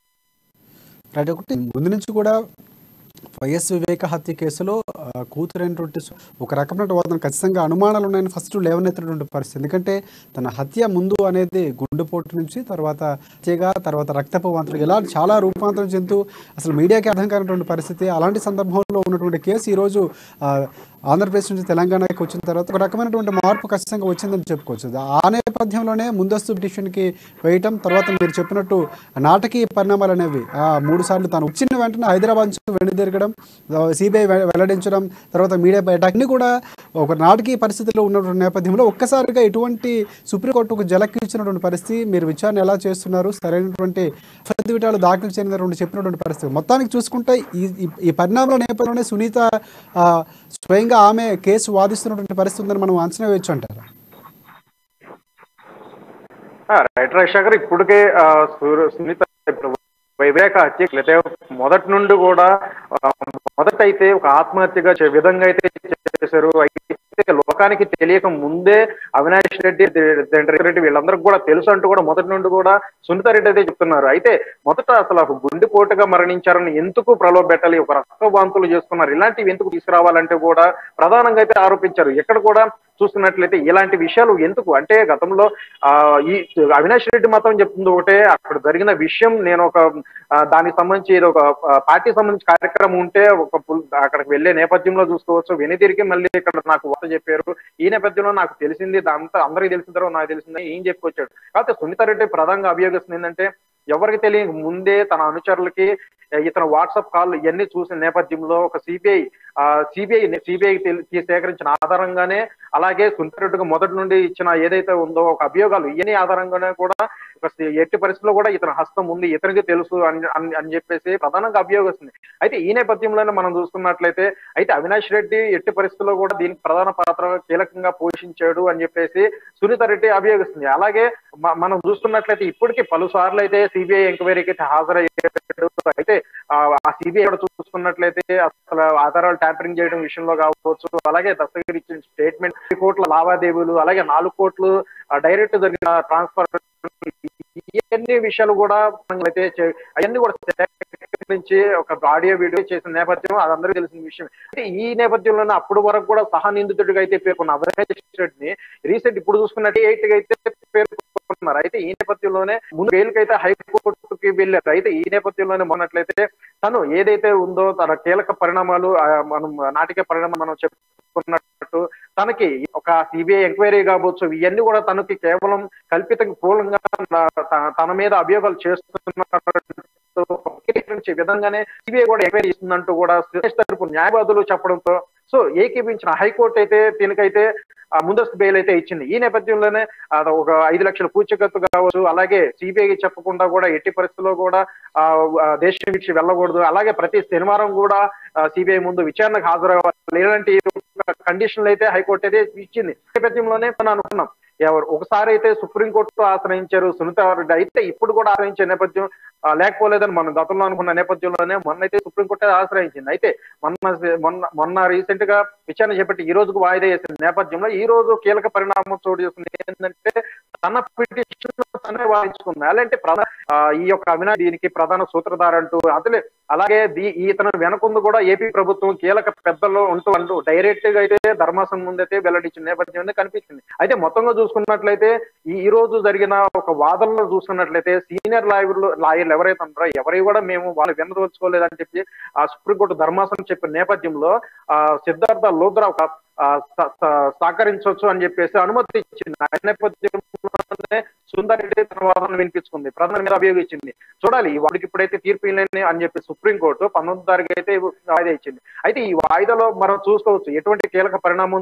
ఒకటి ముందు నుంచి కూడా వైఎస్ వివేక హత్య కేసులో కూతురైనటువంటి ఒక రకమైన వాదన ఖచ్చితంగా అనుమానాలు ఉన్నాయని ఫస్ట్ లేవనెత్తినటువంటి పరిస్థితి. ఎందుకంటే తన హత్య ముందు అనేది గుండెపోటు నుంచి తర్వాత హత్యగా తర్వాత రక్తపు వాంతులు ఇలా చాలా రూపాంతరం చెందుతూ అసలు మీడియాకి అర్థం కానటువంటి పరిస్థితి. అలాంటి సందర్భంలో ఉన్నటువంటి కేసు ఈరోజు ఆంధ్రప్రదేశ్ నుంచి తెలంగాణకి వచ్చిన తర్వాత ఒక రకమైనటువంటి మార్పు ఖచ్చితంగా వచ్చిందని చెప్పుకోవచ్చు. ఆ నేపథ్యంలోనే ముందస్తు పిటిషన్కి వేయటం, తర్వాత మీరు చెప్పినట్టు నాటకీయ పరిణామాలు అనేవి 3 సార్లు తాను వచ్చిన వెంటనే హైదరాబాద్ నుంచి వెనుదిరగడం, సిబిఐ వెల్లడించడం, తర్వాత మీడియా బయట అన్ని కూడా ఒక నాటకీయ పరిస్థితిలో ఉన్నటువంటి నేపథ్యంలో ఒక్కసారిగా ఎటువంటి సుప్రీంకోర్టుకు జలక్కించినటువంటి పరిస్థితి, మీరు విచారణ ఎలా చేస్తున్నారు, సరైనటువంటి అఫిడవిటాలు దాఖలు చేయనటువంటి చెప్పినటువంటి పరిస్థితి మొత్తానికి చూసుకుంటే ఈ పరిణామాల నేపథ్యంలోనే సునీత స్వయంగా ఆమె కేసు వాదిస్తున్నటువంటి పరిస్థితి ఉందని మనం అంచనా వేయొచ్చు అంటారా? రైట్ రాజశేఖర్, ఇప్పటికే సునీత వివేక హత్య మొదటి నుండి కూడా మొదటైతే ఒక ఆత్మహత్యగా విధంగా అయితే చేశారు. అయితే లోకానికి తెలియక ముందే అవినాష్ రెడ్డి వీళ్ళందరికీ కూడా తెలుసు అంటూ కూడా మొదటి నుండి కూడా సునీత రెడ్డి అయితే చెప్తున్నారు. అయితే మొదట అసలు గుండెపోటుగా మరణించారని ఎందుకు ప్రలోభపెట్టాలి, ఒక రక్తవాంతులు చేసుకున్నారు, ఇలాంటివి ఎందుకు తీసుకురావాలంటే కూడా ప్రధానంగా అయితే ఆరోపించారు. ఎక్కడ కూడా చూస్తున్నట్లయితే ఇలాంటి విషయాలు ఎందుకు అంటే గతంలో ఈ అవినాష్ రెడ్డి మాత్రం చెప్తుంది ఒకటే, అక్కడ జరిగిన విషయం నేను ఒక దానికి సంబంధించి ఏదో ఒక పార్టీకి సంబంధించి కార్యక్రమం ఉంటే అక్కడికి వెళ్లే నేపథ్యంలో చూసుకోవచ్చు, వెనుతిరిగి మళ్ళీ ఇక్కడ నాకు వార్త చెప్పారు, ఈ నేపథ్యంలో నాకు తెలిసింది, దాంతో అందరికీ తెలిసిన తర్వాత నాకు తెలిసిందని ఏం చెప్పుకొచ్చాడు. కాకపోతే సునీత రెడ్డి ప్రధానంగా అభియోగిస్తుంది ఏంటంటే ఎవరికి తెలియక ముందే తన అనుచరులకి ఇతను వాట్సాప్ కాల్ ఇవన్నీ చూసిన నేపథ్యంలో ఒక సిబిఐ సేకరించిన ఆధారంగానే అలాగే సునీత రెడ్డికి మొదటి నుండి ఇచ్చిన ఏదైతే ఉందో ఒక అభియోగాలు ఇవన్నీ ఆధారంగానే కూడా ఎట్టి పరిస్థితుల్లో కూడా ఇతని హస్తం ఉంది, ఇతనికి తెలుసు అని చెప్పేసి ప్రధానంగా అభియోగిస్తుంది. అయితే ఈ నేపథ్యంలోనే మనం చూసుకున్నట్లయితే అయితే అవినాష్ రెడ్డి ఎట్టి పరిస్థితుల్లో కూడా దీనికి ప్రధాన పాత్ర కీలకంగా పోషించాడు అని చెప్పేసి సునీత రెడ్డి అభియోగిస్తుంది. అలాగే మనం చూసుకున్నట్లయితే ఇప్పటికీ పలుసార్లు అయితే సిబిఐ ఎంక్వైరీకి హాజరయ్యాడు. అయితే ఆ సిబిఐ కూడా చూసుకున్నట్లయితే అసలు ఆధారాలు ట్యాంపరింగ్ చేయడం విషయంలో కావచ్చు, అలాగే దస్తగిరి ఇచ్చిన స్టేట్మెంట్, 10 కోట్ల లావాదేవీలు, అలాగే 4 కోట్లు డైరెక్ట్ జరిగిన ట్రాన్స్ఫర్, ఇవన్నీ విషయాలు కూడా అయితే అవన్నీ కూడా సేకరించి ఒక ఆడియో వీడియో చేసిన నేపథ్యం అది అందరికీ తెలిసిన విషయం. అంటే ఈ నేపథ్యంలోనే అప్పటి వరకు కూడా సహనిందితుడిగా అయితే పేర్కొన్న అవినాష్ రెడ్డిని రీసెంట్ ఇప్పుడు చూసుకున్నట్టు 8 అయితే పేర్కొన్నారు. అయితే ఈ నేపథ్యంలోనే ముందు బెయిల్కి అయితే హైకోర్టుకి వెళ్ళారు. అయితే ఈ నేపథ్యంలోనే మొన్నట్లయితే తను ఏదైతే ఉందో తన కీలక పరిణామాలు మనం నాటిక పరిణామం మనం చెప్పుకున్నట్టు తనకి ఒక సిబిఐ ఎంక్వైరీ కావచ్చు, ఇవన్నీ కూడా తనకి కేవలం కల్పిత పూలంగా తన మీద అభియోగాలు చేస్తున్నటువంటి విధంగానే సిబిఐ కూడా ఎంక్వైరీ ఇస్తుందంటూ కూడా తరపు న్యాయవాదులు చెప్పడంతో సో ఏకీపించిన హైకోర్టు అయితే దీనికైతే ముందస్తు బెయిల్ అయితే ఇచ్చింది. ఈ నేపథ్యంలోనే ఒక 5 లక్షల పూచీకత్తు కావచ్చు, అలాగే సిబిఐ చెప్పకుండా కూడా ఎట్టి పరిస్థితుల్లో కూడా దేశం విడిచి వెళ్ళకూడదు, అలాగే ప్రతి శనివారం కూడా సిబిఐ ముందు విచారణకు హాజరవ్వాలి, ఇలాంటి కండిషన్లు అయితే హైకోర్టు అయితే ఇచ్చింది. నేపథ్యంలోనే మనం అనుకున్నాం ఒకసారి అయితే సుప్రీంకోర్టు ఆశ్రయించారు సునీతా రెడ్డి, అయితే ఇప్పుడు కూడా ఆశ్రయించే నేపథ్యం లేకపోలేదని మనం గతంలో అనుకున్న నేపథ్యంలోనే మొన్నైతే సుప్రీంకోర్టు ఆశ్రయించింది. అయితే మొన్న రీసెంట్ గా విచారణ చేపట్టి ఈ రోజుకు వాయిదా వేసిన నేపథ్యంలో ఈ రోజు కీలక పరిణామం చోటు చేస్తుంది. ఏంటంటే తన పిటిషన్ తనే వాదించుకుంది. అలాంటి ఈ యొక్క అవినాష్ దీనికి ప్రధాన సూత్రధార అంటూ అసలే అలాగే ఇతను వెనకుందు కూడా ఏపీ ప్రభుత్వం కీలక పెద్దల్లో అంటూ డైరెక్ట్ గా అయితే ధర్మాసనం ముందైతే వెల్లడించిన నేపథ్యం కనిపించింది. అయితే మొత్తంగా చూసుకున్నట్లయితే ఈ రోజు జరిగిన ఒక వాదనలో చూసుకున్నట్లయితే సీనియర్ లాయర్లు ఎవరైతే ఉన్నారో ఎవరి కూడా మేము వాళ్ళు వినదలుచుకోలేదని చెప్పి ఆ సుప్రీంకోర్టు ధర్మాసనం చెప్పిన నేపథ్యంలో సిద్ధార్థ లోద్రా సహకరించవచ్చు అని చెప్పేసి అనుమతి ఇచ్చింది. ఆ నేపథ్యంలోనే సుందర్ రెడ్డి తన వాదనలు వినిపించుకుంది, ప్రధాని మీద అభియోగించింది. చూడాలి వాడికి ఇప్పుడైతే తీర్పు ఇవ్వలేని అని చెప్పి సుప్రీంకోర్టు 19వ తారీఖు అయితే వాయిదా ఇచ్చింది. అయితే ఈ వాయిదాలో మనం చూసుకోవచ్చు ఎటువంటి కీలక పరిణామం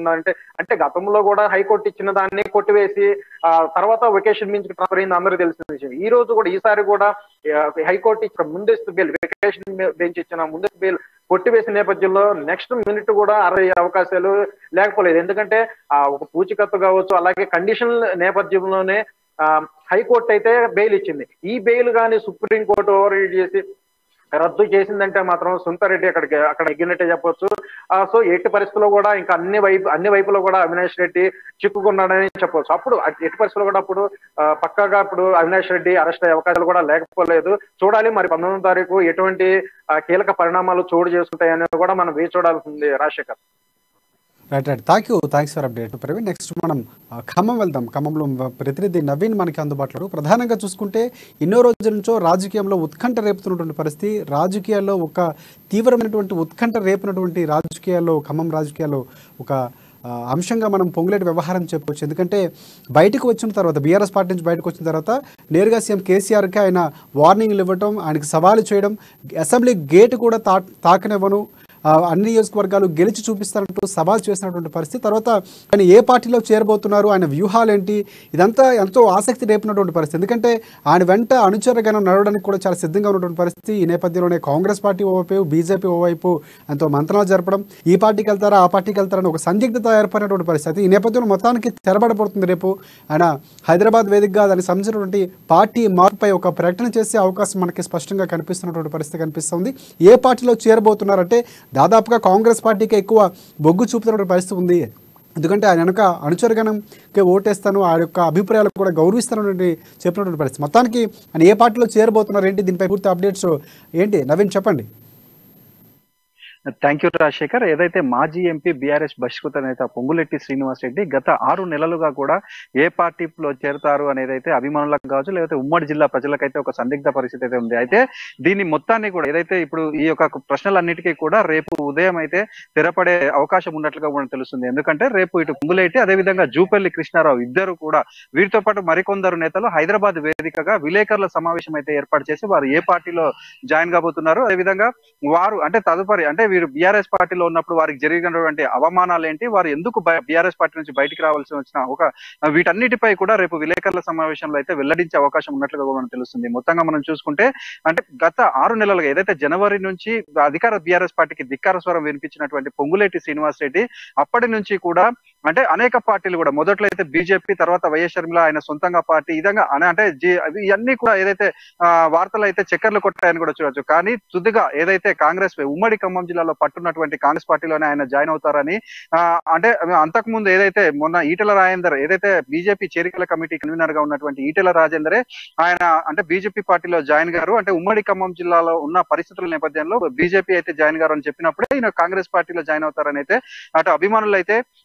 అంటే గతంలో కూడా హైకోర్టు ఇచ్చిన దాన్ని కొట్టివేసి తర్వాత వెకేషన్ బెంచ్కి ట్రాన్స్ఫర్ అయింది అందరూ తెలిసిన విషయం. ఈ రోజు కూడా ఈసారి కూడా హైకోర్టు ఇచ్చిన ముందస్తు బెయిల్ వెకేషన్ బెంచ్ ఇచ్చిన ముందస్తు బెయిల్ కొట్టివేసిన నేపథ్యంలో నెక్స్ట్ మినిట్ కూడా అరవై అవకాశాలు లేకపోలేదు. ఎందుకంటే ఒక పూచికత్తు కావచ్చు, అలాగే కండిషన్ నేపథ్యంలోనే హైకోర్టు అయితే బెయిల్ ఇచ్చింది. ఈ బెయిల్ కానీ సుప్రీంకోర్టు ఓవర్ చేసి రద్దు చేసిందంటే మాత్రం సుందర్ అక్కడ ఎగ్గినట్టే చెప్పొచ్చు. సో ఎట్టి పరిస్థితుల్లో కూడా ఇంకా అన్ని వైపులో కూడా అవినాష్ రెడ్డి చిక్కుకున్నాడని చెప్పొచ్చు. అప్పుడు ఎట్టి పరిస్థితుల్లో కూడా అప్పుడు పక్కాగా ఇప్పుడు అవినాష్ రెడ్డి అరెస్ట్ అయ్యే అవకాశాలు కూడా లేకపోలేదు. చూడాలి మరి 19వ తారీఖు ఎటువంటి కీలక పరిణామాలు చోటు చేసుకుంటాయని కూడా మనం వేచి చూడాల్సింది. Rajasekhar. Right thanks for update Praveen. Next మనం ఖమ్మం వెళ్దాం. ఖమ్మంలో ప్రతినిధి నవీన్ మనకి అందుబాటులో. ప్రధానంగా చూసుకుంటే ఎన్నో రోజుల నుంచో రాజకీయంలో ఉత్కంఠ రేపుతున్నటువంటి పరిస్థితి, రాజకీయాల్లో ఒక తీవ్రమైనటువంటి ఉత్కంఠ రేపినటువంటి రాజకీయాల్లో ఖమ్మం రాజకీయాల్లో ఒక అంశంగా మనం పొంగులేటి వ్యవహారం చెప్పవచ్చు. ఎందుకంటే బయటకు వచ్చిన తర్వాత బీఆర్ఎస్ పార్టీ నుంచి బయటకు వచ్చిన తర్వాత నేరుగా సీఎం కేసీఆర్కి ఆయన వార్నింగ్లు ఇవ్వటం, ఆయనకు సవాలు చేయడం, అసెంబ్లీ గేటు కూడా తాకనివ్వను, అన్ని నియోజకవర్గాలు గెలిచి చూపిస్తారంటూ సవాల్ చేసినటువంటి పరిస్థితి. తర్వాత ఆయన ఏ పార్టీలో చేరబోతున్నారు, ఆయన వ్యూహాలు ఏంటి, ఇదంతా ఎంతో ఆసక్తి రేపినటువంటి పరిస్థితి. ఎందుకంటే ఆయన వెంట అనుచరగణం నడవడానికి కూడా చాలా సిద్ధంగా ఉన్నటువంటి పరిస్థితి. ఈ నేపథ్యంలోనే కాంగ్రెస్ పార్టీ ఓవైపు, బీజేపీ ఓవైపు ఎంతో మంత్రాలు జరపడం, ఈ పార్టీకి వెళ్తారా ఆ పార్టీకి వెళ్తారని ఒక సందిగ్ధత ఏర్పడినటువంటి పరిస్థితి. ఈ నేపథ్యంలో మొత్తానికి తెరబడబడుతుంది. రేపు ఆయన హైదరాబాద్ వేదికగా దానికి సంబంధించినటువంటి పార్టీ మార్పుపై ఒక ప్రకటన చేసే అవకాశం మనకి స్పష్టంగా కనిపిస్తున్నటువంటి పరిస్థితి కనిపిస్తుంది. ఏ పార్టీలో చేరబోతున్నారంటే దాదాపుగా కాంగ్రెస్ పార్టీకి ఎక్కువ బొగ్గు చూపుతున్న పరిస్థితి ఉంది. ఎందుకంటే ఆయన వెనక అనుచరగణంకి ఓటేస్తాను, ఆ యొక్క అభిప్రాయాలకు కూడా గౌరవిస్తానని చెప్పినటువంటి పరిస్థితి. మొత్తానికి ఆయన ఏ పార్టీలో చేరబోతున్నారు ఏంటి, దీనిపై పూర్తి అప్డేట్స్ ఏంటి నవీన్ చెప్పండి. Thank you Rajasekhar. ఏదైతే మాజీ ఎంపీ బీఆర్ఎస్ బహిష్కృత నేత పొంగులెట్టి శ్రీనివాస్ రెడ్డి గత 6 నెలలుగా కూడా ఏ పార్టీలో చేరుతారు అనేది అయితే అభిమానులకు కావచ్చు, లేకపోతే ఉమ్మడి జిల్లా ప్రజలకైతే ఒక సందిగ్ధ పరిస్థితి అయితే ఉంది. అయితే దీన్ని మొత్తాన్ని కూడా ఏదైతే ఇప్పుడు ఈ యొక్క ప్రశ్నలన్నిటికీ కూడా రేపు ఉదయం అయితే తెరపడే అవకాశం ఉన్నట్లుగా కూడా తెలుస్తుంది. ఎందుకంటే రేపు ఇటు పొంగులేటి అదేవిధంగా జూపల్లి కృష్ణారావు ఇద్దరు కూడా వీరితో పాటు మరికొందరు నేతలు హైదరాబాద్ వేదికగా విలేకరుల సమావేశం అయితే ఏర్పాటు చేసి వారు ఏ పార్టీలో జాయిన్ కాబోతున్నారు, అదేవిధంగా వారు అంటే తదుపరి అంటే వీరు బీఆర్ఎస్ పార్టీలో ఉన్నప్పుడు వారికి జరిగినటువంటి అవమానాలు ఏంటి, వారు ఎందుకు బీఆర్ఎస్ పార్టీ నుంచి బయటికి రావాల్సి వచ్చిన ఒక వీటన్నిటిపై కూడా రేపు విలేకరుల సమావేశంలో అయితే వెల్లడించే అవకాశం ఉన్నట్లుగా మనకు తెలుస్తుంది. మొత్తంగా మనం చూసుకుంటే అంటే గత 6 నెలలుగా ఏదైతే జనవరి నుంచి అధికార బీఆర్ఎస్ పార్టీకి ధిక్కార స్వరం వినిపించినటువంటి పొంగులేటి శ్రీనివాస్ రెడ్డి అప్పటి నుంచి కూడా అంటే అనేక పార్టీలు కూడా మొదట్లో అయితే బీజేపీ, తర్వాత వైఎస్ షర్మిల ఆయన సొంతంగా పార్టీ, ఈ విధంగా అంటే ఇవన్నీ కూడా ఏదైతే వార్తలు అయితే చక్కర్లు కొట్టాయని కూడా చూడొచ్చు. కానీ తుదిగా ఏదైతే కాంగ్రెస్ ఉమ్మడి ఖమ్మం జిల్లాలో పట్టున్నటువంటి కాంగ్రెస్ పార్టీలోనే ఆయన జాయిన్ అవుతారని అంటే అంతకుముందు ఏదైతే మొన్న ఈటెల రాజేందర్ ఏదైతే బీజేపీ చేరికల కమిటీ కన్వీనర్ గా ఉన్నటువంటి ఈటెల రాజేందరే ఆయన అంటే బీజేపీ పార్టీలో జాయిన్ గారు, అంటే ఉమ్మడి ఖమ్మం జిల్లాలో ఉన్న పరిస్థితుల నేపథ్యంలో బీజేపీ అయితే జాయిన్ గారు అని చెప్పినప్పుడే ఈయన కాంగ్రెస్ పార్టీలో జాయిన్ అవుతారని అయితే అటు అభిమానులు అయితే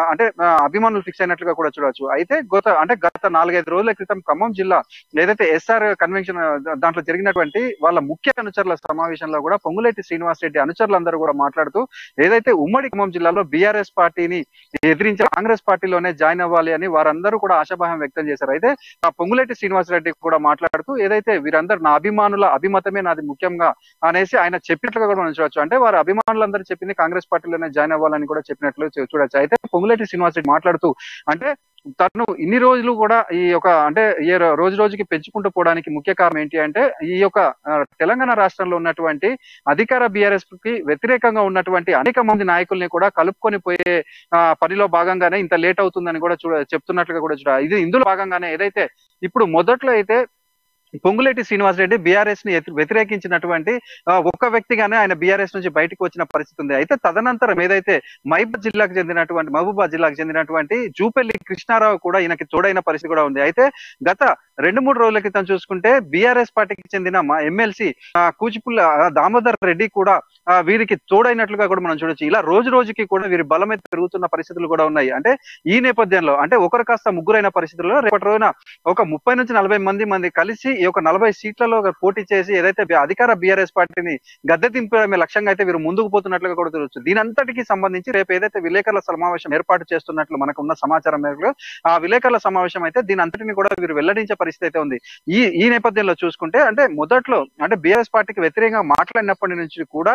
అంటే అభిమానులు ఫిక్స్ అయినట్లుగా కూడా చూడవచ్చు. అయితే గత 4-5 రోజుల క్రితం ఖమ్మం జిల్లా ఏదైతే ఎస్ఆర్ కన్వెన్షన్ దాంట్లో జరిగినటువంటి వాళ్ళ ముఖ్య అనుచరుల సమావేశంలో కూడా పొంగులేటి శ్రీనివాస్ రెడ్డి అనుచరులందరూ కూడా మాట్లాడుతూ ఏదైతే ఉమ్మడి ఖమ్మం జిల్లాలో బీఆర్ఎస్ పార్టీని ఎదిరించి కాంగ్రెస్ పార్టీలోనే జాయిన్ అవ్వాలి అని వారందరూ కూడా ఆశాభావం వ్యక్తం చేశారు. అయితే ఆ పొంగులేటి శ్రీనివాస్ రెడ్డి కూడా మాట్లాడుతూ ఏదైతే వీరందరూ నా అభిమానుల అభిమతమే నాది ముఖ్యంగా అనేసి ఆయన చెప్పినట్లుగా కూడా మనం చూడొచ్చు. అంటే వారి అభిమానులందరూ చెప్పింది కాంగ్రెస్ పార్టీలోనే జాయిన్ అవ్వాలని కూడా చెప్పినట్లు చూడొచ్చు. అయితే పొంగులేటి శ్రీనివాస్ రెడ్డి మాట్లాడుతూ అంటే తను ఇన్ని రోజులు కూడా ఈ యొక్క అంటే రోజు రోజుకి పెంచుకుంటూ పోవడానికి ముఖ్య కారణం ఏంటి అంటే ఈ యొక్క తెలంగాణ రాష్ట్రంలో ఉన్నటువంటి అధికార బీఆర్ఎస్ కి వ్యతిరేకంగా ఉన్నటువంటి అనేక మంది నాయకుల్ని కూడా కలుపుకొని పోయే పనిలో భాగంగానే ఇంత లేట్ అవుతుందని కూడా చెప్తున్నట్లుగా కూడా ఇది ఇందులో భాగంగానే ఏదైతే ఇప్పుడు మొదట్లో అయితే పొంగులేటి శ్రీనివాస్ రెడ్డి బీఆర్ఎస్ ని వ్యతిరేకించినటువంటి ఒక్క వ్యక్తిగానే ఆయన బీఆర్ఎస్ నుంచి బయటకు వచ్చిన పరిస్థితి ఉంది. అయితే తదనంతరం ఏదైతే మహబూబాబాద్ జిల్లాకు చెందినటువంటి జూపల్లి కృష్ణారావు కూడా ఈయనకి తోడైన పరిస్థితి కూడా ఉంది. అయితే గత 2-3 రోజుల క్రితం చూసుకుంటే బీఆర్ఎస్ పార్టీకి చెందిన ఎమ్మెల్సీ కూచిపుల్ల దామోదర్ రెడ్డి కూడా వీరికి తోడైనట్లుగా కూడా మనం చూడొచ్చు. ఇలా రోజు రోజుకి కూడా వీరి బలమే పెరుగుతున్న పరిస్థితులు కూడా ఉన్నాయి. అంటే ఈ నేపథ్యంలో అంటే ఒకరు కాస్త ముగ్గురైన పరిస్థితుల్లో రేపటి రోజున ఒక 30 నుంచి 40 మంది కలిసి ఈ యొక్క 40 సీట్లలో పోటీ చేసి ఏదైతే అధికార బీఆర్ఎస్ పార్టీని గద్దె దింపడమే లక్ష్యంగా అయితే వీరు ముందుకు పోతున్నట్లుగా కూడా చూడొచ్చు. దీని అంతటికి సంబంధించి రేపు ఏదైతే విలేకరుల సమావేశం ఏర్పాటు చేస్తున్నట్లు మనకు ఉన్న సమాచారం మేరకు ఆ విలేకరుల సమావేశం అయితే దీని అంతటిని కూడా వీరు వెల్లడించే పరిస్థితి అయితే ఉంది. ఈ నేపథ్యంలో చూసుకుంటే అంటే మొదట్లో అంటే బీఆర్ఎస్ పార్టీకి వ్యతిరేకంగా మాట్లాడినప్పటి నుంచి కూడా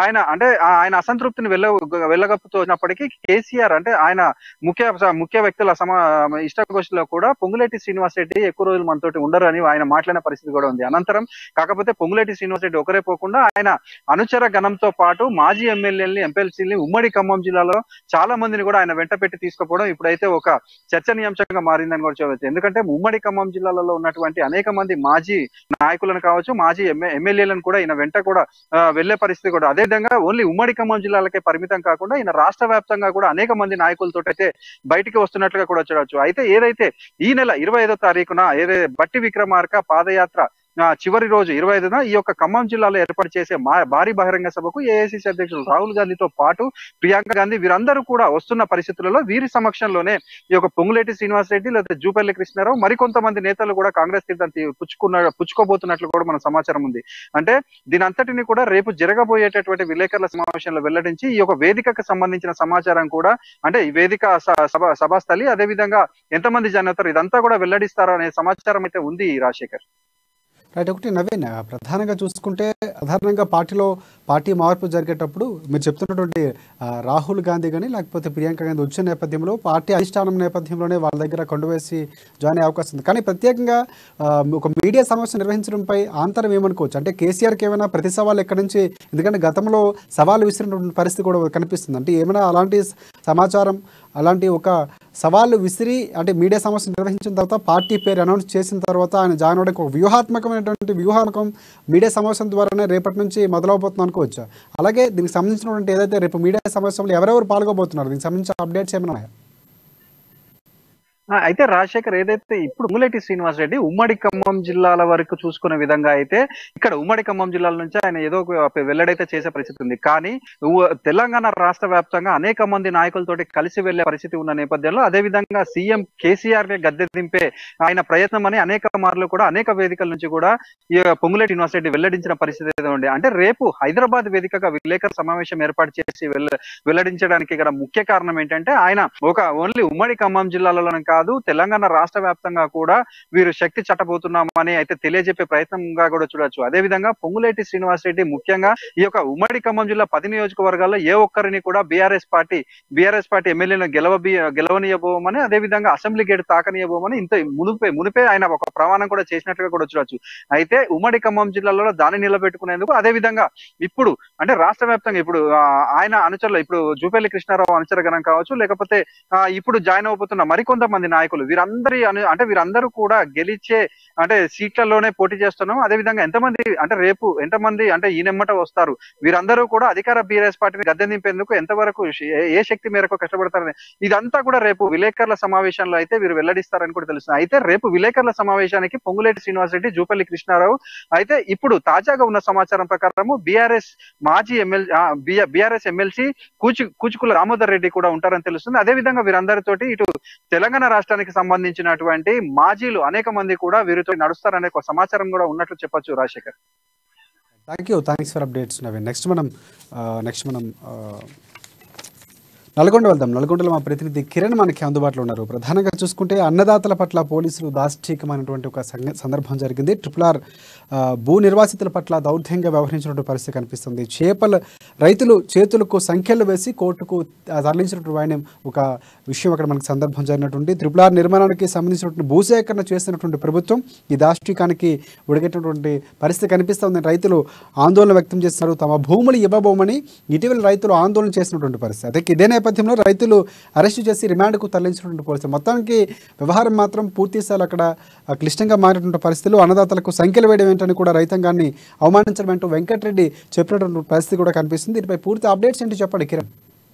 ఆయన అసంతృప్తిని వెళ్ళగప్పుతున్నప్పటికీ కేసీఆర్ అంటే ఆయన ముఖ్య వ్యక్తుల ఇష్టగోష్ఠిలో కూడా పొంగులేటి శ్రీనివాస్ రెడ్డి ఎక్కువ రోజులు మనతోటి ఉండరు అని ఆయన మాట్లాడిన పరిస్థితి కూడా ఉంది. అనంతరం కాకపోతే పొంగులేటి శ్రీనివాస్ రెడ్డి ఒకరే పోకుండా ఆయన అనుచర గణంతో పాటు మాజీ ఎమ్మెల్యేలని ఎంపీఎల్సీని ఉమ్మడి ఖమ్మం జిల్లాలో చాలా మందిని కూడా ఆయన వెంట పెట్టి తీసుకుపోవడం ఇప్పుడైతే ఒక చర్చనీయాంశంగా మారిందని కూడా చూడవచ్చు. ఎందుకంటే ఉమ్మడి ఖమ్మం జిల్లాలో ఉన్నటువంటి అనేక మంది మాజీ నాయకులను కావచ్చు మాజీ ఎమ్మెల్యేలను కూడా ఈయన వెంట కూడా వెళ్లే పరిస్థితి కూడా అదే విధంగా ఓన్లీ ఉమ్మడి ఖమ్మం జిల్లాలకే పరిమితం కాకుండా ఈయన రాష్ట్ర వ్యాప్తంగా కూడా అనేక మంది నాయకులతో అయితే బయటికి వస్తున్నట్లుగా కూడా చూడవచ్చు. అయితే ఏదైతే ఈ నెల 25వ తారీఖున ఏదైతే బట్టి విక్రమార్క పాదయాత్ర చివరి రోజు 25న ఈ యొక్క ఖమ్మం జిల్లాలో ఏర్పాటు చేసే భారీ బహిరంగ సభకు ఏఐసిసి అధ్యక్షుడు రాహుల్ గాంధీతో పాటు ప్రియాంక గాంధీ వీరందరూ కూడా వస్తున్న పరిస్థితులలో వీరి సమక్షంలోనే ఈ యొక్క పొంగులేటి శ్రీనివాస్ రెడ్డి లేదా జూపల్లి కృష్ణారావు మరికొంతమంది నేతలు కూడా కాంగ్రెస్ తీర్థాన్ని పుచ్చుకోబోతున్నట్లు కూడా మన సమాచారం ఉంది. అంటే దీని అంతటిని కూడా రేపు జరగబోయేటటువంటి విలేకరుల సమావేశంలో వెల్లడించి ఈ యొక్క వేదికకు సంబంధించిన సమాచారం కూడా అంటే ఈ వేదిక సభాస్థలి అదే విధంగా ఎంతమంది జాయిన్ అవుతారు ఇదంతా కూడా వెల్లడిస్తారు అనే సమాచారం అయితే ఉంది రాజశేఖర్. రైట్. ఒకటి నవీన్, ప్రధానంగా చూసుకుంటే సాధారణంగా పార్టీ మార్పు జరిగేటప్పుడు మీరు చెప్తున్నటువంటి రాహుల్ గాంధీ కానీ లేకపోతే ప్రియాంక గాంధీ వచ్చిన నేపథ్యంలో పార్టీ అధిష్టానం నేపథ్యంలోనే వాళ్ళ దగ్గర కొండవేసి జాయిన్ అయ్యే అవకాశం ఉంది. కానీ ప్రత్యేకంగా ఒక మీడియా సమావేశం నిర్వహించడంపై ఆంతరం ఏమనుకోవచ్చు? అంటే కేసీఆర్కి ఏమైనా ప్రతి సవాళ్ళు ఎక్కడి నుంచి, ఎందుకంటే గతంలో సవాలు విసిరినటువంటి పరిస్థితి కూడా కనిపిస్తుంది. అంటే ఏమైనా అలాంటి సమాచారం అలాంటి ఒక సవాళ్ళు విసిరి అంటే మీడియా సమావేశం నిర్వహించిన తర్వాత పార్టీ పేరు అనౌన్స్ చేసిన తర్వాత ఆయన జాయిన్ అవ్వడానికి ఒక వ్యూహాత్మకం మీడియా సమావేశం ద్వారానే రేపటి నుంచి మొదలవబోతుంది అనుకోవచ్చు. అలాగే దీనికి సంబంధించినటువంటి ఏదైతే రేపు మీడియా సమావేశంలో ఎవరెవరు పాల్గొబోతున్నారు దీనికి సంబంధించిన అప్డేట్స్ ఏమైనా ఉన్నాయా? అయితే రాజశేఖర్ ఏదైతే ఇప్పుడు పొంగులేటి శ్రీనివాస్ రెడ్డి ఉమ్మడి ఖమ్మం జిల్లాల వరకు చూసుకునే విధంగా అయితే ఇక్కడ ఉమ్మడి ఖమ్మం జిల్లాల నుంచి ఆయన ఏదో వెల్లడైతే చేసే పరిస్థితి ఉంది. కానీ తెలంగాణ రాష్ట్ర వ్యాప్తంగా అనేక మంది నాయకులతోటి కలిసి వెళ్లే పరిస్థితి ఉన్న నేపథ్యంలో అదే విధంగా సీఎం కేసీఆర్ ని గద్దె దింపే ఆయన ప్రయత్నం అని అనేక మార్లు కూడా అనేక వేదికల నుంచి కూడా ఈ పొంగులేటి శ్రీనివాస్ రెడ్డి వెల్లడించిన పరిస్థితి అయితే ఉంది. అంటే రేపు హైదరాబాద్ వేదికగా విలేకరుల సమావేశం ఏర్పాటు చేసి వెల్లడించడానికి ఇక్కడ ముఖ్య కారణం ఏంటంటే ఆయన ఓన్లీ ఉమ్మడి ఖమ్మం జిల్లాలో కాదు తెలంగాణ రాష్ట్ర వ్యాప్తంగా కూడా వీరు శక్తి చట్టబోతున్నామని అయితే తెలియజెప్పే ప్రయత్నంగా కూడా చూడొచ్చు. అదే విధంగా పొంగులేటి శ్రీనివాస్ రెడ్డి ముఖ్యంగా ఈ యొక్క ఉమ్మడి ఖమ్మం జిల్లా 10 నియోజకవర్గాల్లో ఏ ఒక్కరిని కూడా బీఆర్ఎస్ పార్టీ ఎమ్మెల్యేలను గెలవనీయబోమని అదే విధంగా అసెంబ్లీ గేట్ తాకనీయబోమని ఇంత మునిపే ఆయన ఒక ప్రమాణం కూడా చేసినట్టుగా కూడా చూడొచ్చు. అయితే ఉమ్మడి ఖమ్మం జిల్లాలో దాన్ని నిలబెట్టుకునేందుకు అదే విధంగా ఇప్పుడు అంటే రాష్ట్ర వ్యాప్తంగా ఇప్పుడు ఆయన అనుచరులు ఇప్పుడు జూపల్లి కృష్ణారావు అనుచర గణం కావచ్చు లేకపోతే ఇప్పుడు జాయిన్ అవబోతున్న మరికొంతమంది మంది నాయకులు వీరందరూ కూడా గెలిచే అంటే సీట్లలోనే పోటీ చేస్తున్నాం. అదే విధంగా ఎంతమంది అంటే ఈయనెమ్మట వస్తారు, వీరందరూ కూడా అధికార బీఆర్ఎస్ పార్టీని గద్దె దింపేందుకు ఎంతవరకు ఏ శక్తి మేరకు కష్టపడతారని ఇదంతా కూడా రేపు విలేకరుల సమావేశంలో అయితే వీరు వెల్లడిస్తారని కూడా తెలుస్తుంది. అయితే రేపు విలేకరుల సమావేశానికి పొంగులేటి శ్రీనివాసరెడ్డి, జూపల్లి కృష్ణారావు అయితే ఇప్పుడు తాజాగా ఉన్న సమాచారం ప్రకారము మాజీ బీఆర్ఎస్ ఎమ్మెల్సీ కూచుకుల దామోదర్ రెడ్డి కూడా ఉంటారని తెలుస్తుంది. అదే విధంగా వీరందరితోటి ఇటు తెలంగాణ రాష్ట్రానికి సంబంధించినటువంటి మాజీలు అనేక మంది కూడా వీరితో నడుస్తారనే ఒక సమాచారం కూడా ఉన్నట్లు చెప్పొచ్చు. Rajasekhar, thanks for updates Naveen. Next మనం నల్గొండ వెళ్దాం. నల్గొండలో మా ప్రతినిధి కిరణ్ మనకి అందుబాటులో ఉన్నారు. ప్రధానంగా చూసుకుంటే అన్నదాతల పట్ల పోలీసులు దాష్టీకమైనటువంటి ఒక సందర్భం జరిగింది. RRR భూ నిర్వాసితుల పట్ల దౌర్జన్యంగా వ్యవహరించినటువంటి పరిస్థితి కనిపిస్తుంది. రైతులు చేతులకు సంఖ్యలు వేసి కోర్టుకు తరలించినటువంటి ఒక విషయం అక్కడ మనకు సందర్భం జరిగినటువంటి RRR నిర్మాణానికి సంబంధించినటువంటి భూసేకరణ చేస్తున్నటువంటి ప్రభుత్వం ఈ దాష్టీకానికి ఒడిగట్టినటువంటి పరిస్థితి కనిపిస్తుంది. రైతులు ఆందోళన వ్యక్తం చేస్తున్నారు. తమ భూములు ఇవ్వబోమని ఇటీవల రైతులు ఆందోళన చేసినటువంటి పరిస్థితి. అదే ఇదే నేపథ్యంలో రైతులు అరెస్టు చేసి రిమాండ్కు తరలించినటువంటి పరిస్థితి. మొత్తానికి వ్యవహారం మాత్రం పూర్తి స్థాయిలో అక్కడ క్లిష్టంగా మారినటువంటి పరిస్థితులు, అన్నదాతలకు సంఖ్యలు వేయడం ఏంటని కూడా రైతాంగాన్ని అవమానించడం ఏంటో వెంకటరెడ్డి చెప్పినటువంటి పరిస్థితి కూడా కనిపిస్తుంది. దీనిపై పూర్తి అప్డేట్స్ ఏంటి చెప్పండి కిరణ్.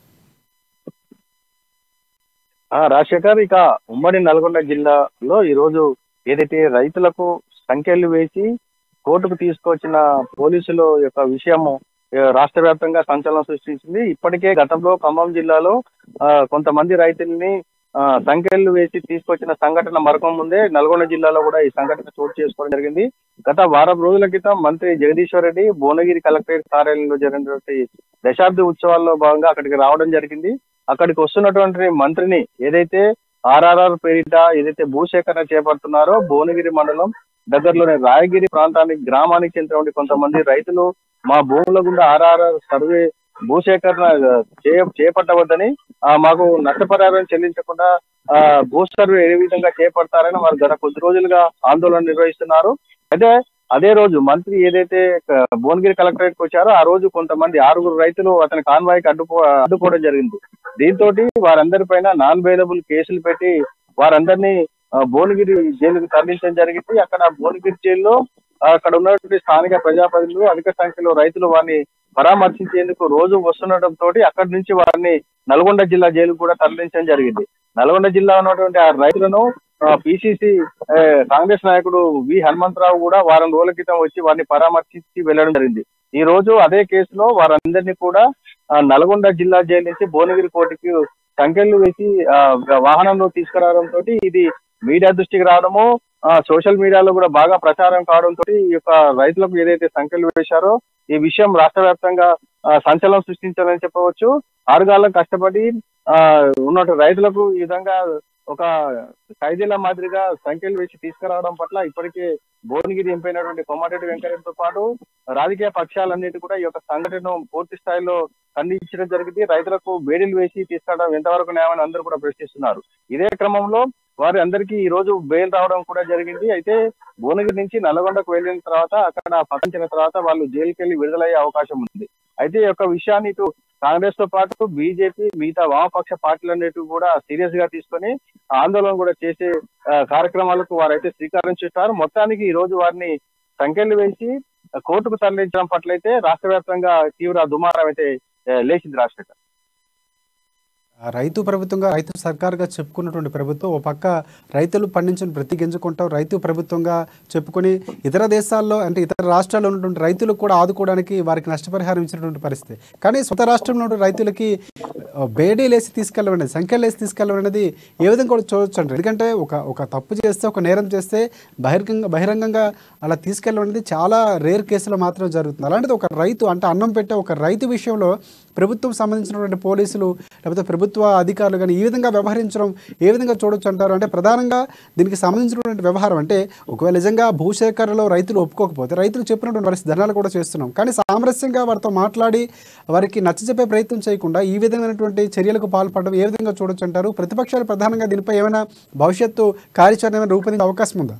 రాజశేఖర్, ఇక ఉమ్మడి నల్గొండ జిల్లాలో ఈరోజు ఏదైతే రైతులకు సంఖ్యలు వేసి కోర్టుకు తీసుకొచ్చిన పోలీసుల యొక్క విషయము రాష్ట్ర వ్యాప్తంగా సంచలనం సృష్టించింది. ఇప్పటికే గతంలో ఖమ్మం జిల్లాలో కొంతమంది రైతుల్ని సంఖ్యలు వేసి తీసుకొచ్చిన సంఘటన మరొక ముందే నల్గొండ జిల్లాలో కూడా ఈ సంఘటన చోటు చేసుకోవడం జరిగింది. గత వారం రోజుల క్రితం మంత్రి జగదీశ్వర్ రెడ్డి భువనగిరి కలెక్టరేట్ కార్యాలయంలో జరిగినటువంటి దశాబ్ది ఉత్సవాల్లో భాగంగా అక్కడికి రావడం జరిగింది. అక్కడికి వస్తున్నటువంటి మంత్రిని ఏదైతే RRR పేరిట ఏదైతే భూసేకరణ చేపడుతున్నారో భువనగిరి మండలం దగ్గరలోని రాయగిరి గ్రామానికి చెందిన కొంతమంది రైతులు మా భూముల గుండా RRR సర్వే భూసేకరణ చేపట్టవద్దని, మాకు నష్టపరిహారం చెల్లించకుండా భూ సర్వే ఏ విధంగా చేపడతారని వారు గత కొద్ది రోజులుగా ఆందోళన నిర్వహిస్తున్నారు. అయితే అదే రోజు మంత్రి ఏదైతే భువనగిరి కలెక్టరేట్ కు వచ్చారో ఆ రోజు కొంతమంది 6 రైతులు అతని కాన్వాయ్కి అడ్డుకోవడం జరిగింది. దీంతో వారందరిపైన నాన్ బెయిలబుల్ కేసులు పెట్టి వారందరినీ భువనగిరి జైలుకు తరలించడం జరిగింది. అక్కడ భువనగిరి జైల్లో అక్కడ ఉన్నటువంటి స్థానిక ప్రజాప్రతినిధులు అధిక సంఖ్యలో రైతులు వారిని పరామర్శించేందుకు రోజు వస్తుండటంతో అక్కడి నుంచి వారిని నల్గొండ జిల్లా జైలుకు కూడా తరలించడం జరిగింది. నల్గొండ జిల్లా ఉన్నటువంటి ఆ రైతులను పిసిసి కాంగ్రెస్ నాయకుడు వి హనుమంతరావు కూడా వారం రోజుల క్రితం వచ్చి వారిని పరామర్శించి వెళ్లడం జరిగింది. ఈ రోజు అదే కేసులో వారందరినీ కూడా నల్గొండ జిల్లా జైలు నుంచి భువనగిరి కోర్టుకి సంఖ్యలు వేసి వాహనంలో తీసుకురావడంతో ఇది మీడియా దృష్టికి రావడము, సోషల్ మీడియాలో కూడా బాగా ప్రచారం కావడంతో ఈ యొక్క రైతులకు ఏదైతే సంఖ్యలు వేశారో ఈ విషయం రాష్ట్ర వ్యాప్తంగా సంచలనం సృష్టించాలని చెప్పవచ్చు. ఆరుగాళ్ళకు కష్టపడి ఉన్నట్టు రైతులకు ఈ విధంగా ఒక ఖైదీల మాదిరిగా సంఖ్యలు వేసి తీసుకురావడం పట్ల ఇప్పటికే భువనగిరి ఎంపీ అయినటువంటి కోమటిరెడ్డి వెంకటరెడ్డితో పాటు రాజకీయ పక్షాలన్నిటి కూడా ఈ యొక్క సంఘటనను పూర్తి స్థాయిలో ఖండించడం జరిగింది. రైతులకు బేడీలు వేసి తీసుకురావడం ఎంతవరకు న్యాయమని అందరూ కూడా ప్రశ్నిస్తున్నారు. ఇదే క్రమంలో వారి అందరికీ ఈ రోజు బెయిల్ రావడం కూడా జరిగింది. అయితే భువనగిరి నుంచి నల్గొండకు వెళ్ళిన తర్వాత అక్కడ పట్టించిన తర్వాత వాళ్ళు జైలుకి వెళ్ళి విడుదలయ్యే అవకాశం ఉంది. అయితే ఈ యొక్క విషయాన్ని ఇటు కాంగ్రెస్ తో పాటు బీజేపీ మిగతా వామపక్ష పార్టీలన్నిటి కూడా సీరియస్ గా తీసుకొని ఆందోళన కూడా చేసే కార్యక్రమాలకు వారైతే శ్రీకారం చుట్టారు. మొత్తానికి ఈ రోజు వారిని సంఖ్యలు వేసి కోర్టుకు తరలించడం పట్ల అయితే రాష్ట్ర వ్యాప్తంగా తీవ్ర దుమారం అయితే లేచింది. రాష్ట్ర రైతు ప్రభుత్వంగా రైతు సర్కార్గా చెప్పుకున్నటువంటి ప్రభుత్వం ఓ పక్క రైతులు పండించిన ప్రతి గింజుకుంటాం రైతు ప్రభుత్వంగా చెప్పుకొని ఇతర దేశాల్లో అంటే ఇతర రాష్ట్రాల్లో ఉన్నటువంటి రైతులకు కూడా ఆదుకోవడానికి వారికి నష్టపరిహారం ఇచ్చినటువంటి పరిస్థితి. కానీ సొంత రాష్ట్రంలో ఉన్న రైతులకి బేడీలేసి తీసుకెళ్ళమనేది సంఖ్యలు వేసి తీసుకెళ్ళమనేది ఏ విధంగా కూడా చూడొచ్చు అంటారు. ఎందుకంటే ఒక తప్పు చేస్తే ఒక నేరం చేస్తే బహిరంగంగా అలా తీసుకెళ్ళమనేది చాలా రేర్ కేసులో మాత్రమే జరుగుతుంది. అలాంటిది ఒక రైతు అంటే అన్నం పెట్టే ఒక రైతు విషయంలో ప్రభుత్వం సంబంధించినటువంటి పోలీసులు లేకపోతే ప్రభుత్వ అధికారులు కానీ ఈ విధంగా వ్యవహరించడం ఏ విధంగా చూడొచ్చు అంటారు. అంటే ప్రధానంగా దీనికి సంబంధించినటువంటి వ్యవహారం అంటే ఒకవేళ నిజంగా భూసేకరణలో రైతులు ఒప్పుకోకపోతే రైతులు చెప్పినటువంటి పరిస్థితి ధర్నాలు కూడా చేస్తున్నాం. కానీ సామరస్యంగా వారితో మాట్లాడి వారికి నచ్చజెప్పే ప్రయత్నం చేయకుండా ఈ విధమైనటువంటి చర్యలకు పాల్పడడం ఏ విధంగా చూడొచ్చు అంటారు. ప్రతిపక్షాలు ప్రధానంగా దీనిపై ఏమైనా భవిష్యత్తు కార్యాచరణ రూపొందించే అవకాశం ఉందా?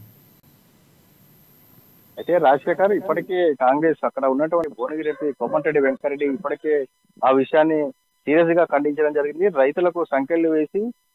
అయితే రాజశేఖర్ ఇప్పటికే కాంగ్రెస్ అక్కడ ఉన్నటువంటి భువనగిరి ఎంపీ కోమటిరెడ్డి వెంకటరెడ్డి ఇప్పటికే ఆ విషయాన్ని సీరియస్ గా ఖండించడం జరిగింది. రైతులకు సంఖ్యలు వేసి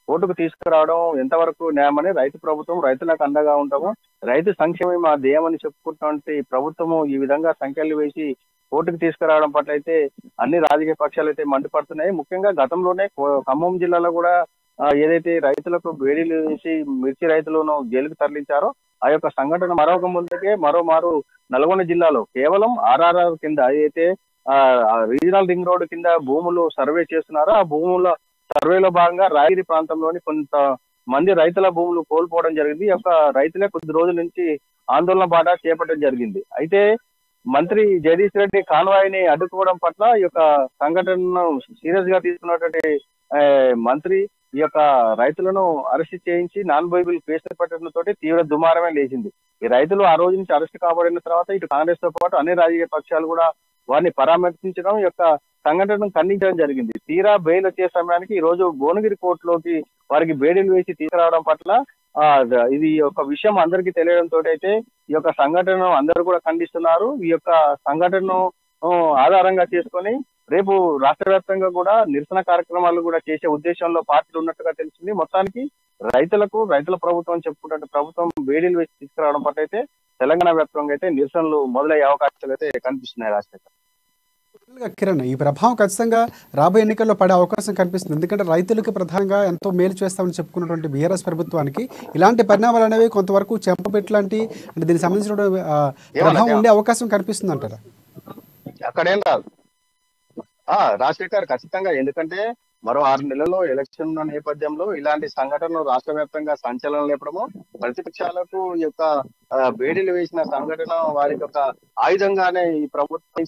కోర్టుకు తీసుకురావడం ఎంతవరకు న్యాయమని రైతు ప్రభుత్వం రైతులకు అండగా ఉంటాము, రైతు సంక్షేమం మా ధ్యేయమని చెప్పుకుంటున్నటువంటి ప్రభుత్వము ఈ విధంగా సంఖ్యలు వేసి కోర్టుకు తీసుకురావడం పట్ల అయితే అన్ని రాజకీయ పక్షాలు అయితే మండిపడుతున్నాయి. ముఖ్యంగా గతంలోనే ఖమ్మం జిల్లాలో కూడా ఏదైతే రైతులకు బేడీలు వేసి మిర్చి రైతులను జైలుకు తరలించారో ఆ యొక్క సంఘటన మరొక ముందుకే మరోమారు నల్గొండ జిల్లాలో కేవలం ఆర్ఆర్ఆర్ కింద ఏదైతే రీజనల్ రింగ్ రోడ్డు కింద భూములు సర్వే చేస్తున్నారో ఆ భూముల సర్వేలో భాగంగా రాయగిరి ప్రాంతంలోని కొంత మంది రైతుల భూములు కోల్పోవడం జరిగింది. ఈ యొక్క రైతులే కొద్ది రోజుల నుంచి ఆందోళన బాట చేపట్టడం జరిగింది. అయితే మంత్రి జగదీష్ రెడ్డి కాన్వాయ్ని అడ్డుకోవడం పట్ల ఈ యొక్క సంఘటనను సీరియస్ గా తీసుకున్నటువంటి మంత్రి ఈ యొక్క రైతులను అరెస్ట్ చేయించి నాన్ బైబుల్ కేసులు పెట్టడంతో తీవ్ర దుమారమే లేచింది. ఈ రైతులు ఆ రోజు నుంచి అరెస్ట్ కాబడిన తర్వాత ఇటు కాంగ్రెస్ తో పాటు అన్ని రాజకీయ పక్షాలు కూడా వారిని పరామర్శించడం, ఈ యొక్క సంఘటనను ఖండించడం జరిగింది. తీరా బెయిల్ వచ్చే సమయానికి ఈ రోజు భువనగిరి కోర్టులోకి వారికి బేడీలు వేసి తీసుకురావడం పట్ల ఇది ఒక విషయం అందరికీ తెలియడంతో అయితే ఈ యొక్క సంఘటనను అందరూ కూడా ఖండిస్తున్నారు. ఈ యొక్క సంఘటనను ఆధారంగా చేసుకొని రేపు రాష్ట్ర వ్యాప్తంగా కూడా నిరసన కార్యక్రమాలు కూడా చేసే ఉద్దేశంలో పార్టీలు ఉన్నట్టుగా తెలిసింది. మొత్తానికి రైతుల ప్రభుత్వం చెప్పుకుంటే ప్రభుత్వం బేడీలు వేసి తీసుకురావడం పట్ల అయితే తెలంగాణ వ్యాప్తంగా అయితే నిరసనలు మొదలయ్యే అవకాశాలు అయితే కనిపిస్తున్నాయి. రాజశేఖర్, కిరణ్, ఈ ప్రభావం ఖచ్చితంగా రాబోయే ఎన్నికల్లో పడే అవకాశం కనిపిస్తుంది. ఎందుకంటే రైతులకు ప్రధానంగా ఎంతో మేలు చేస్తామని చెప్పుకున్నటువంటి బీఆర్ఎస్ ప్రభుత్వానికి ఇలాంటి పరిణామాలు అనేవి కొంతవరకు చెంపపెట్లాంటి అంటే దీనికి సంబంధించిన ప్రభావం ఉండే అవకాశం కనిపిస్తుంది అంటారా? అక్కడేం రాదు రాజశేఖర్, ఖచ్చితంగా. ఎందుకంటే మరో 6 నెలల్లో ఎలక్షన్ ఉన్న నేపథ్యంలో ఇలాంటి సంఘటనలు రాష్ట్ర వ్యాప్తంగా సంచలనం లేపడము, ప్రతిపక్షాలకు ఈ యొక్క బేడీలు వేసిన సంఘటన వారికి ఒక ఆయుధంగానే ఈ ప్రభుత్వం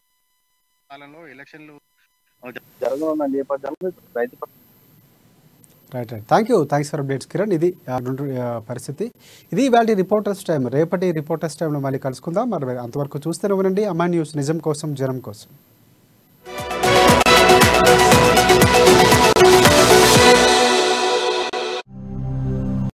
ఎలక్షన్లు జరగనున్న నేపథ్యంలో రైతు right. Thanks for updates Kiran. ఇది పరిస్థితి. ఇది ఇవాళ రిపోర్టర్స్ టైం. రేపటి రిపోర్టర్స్ టైంలో మళ్ళీ కలుసుకుందాం. మరి అంతవరకు చూస్తూనే ఉండండి అమ్మా న్యూస్, నిజం కోసం జనం కోసం.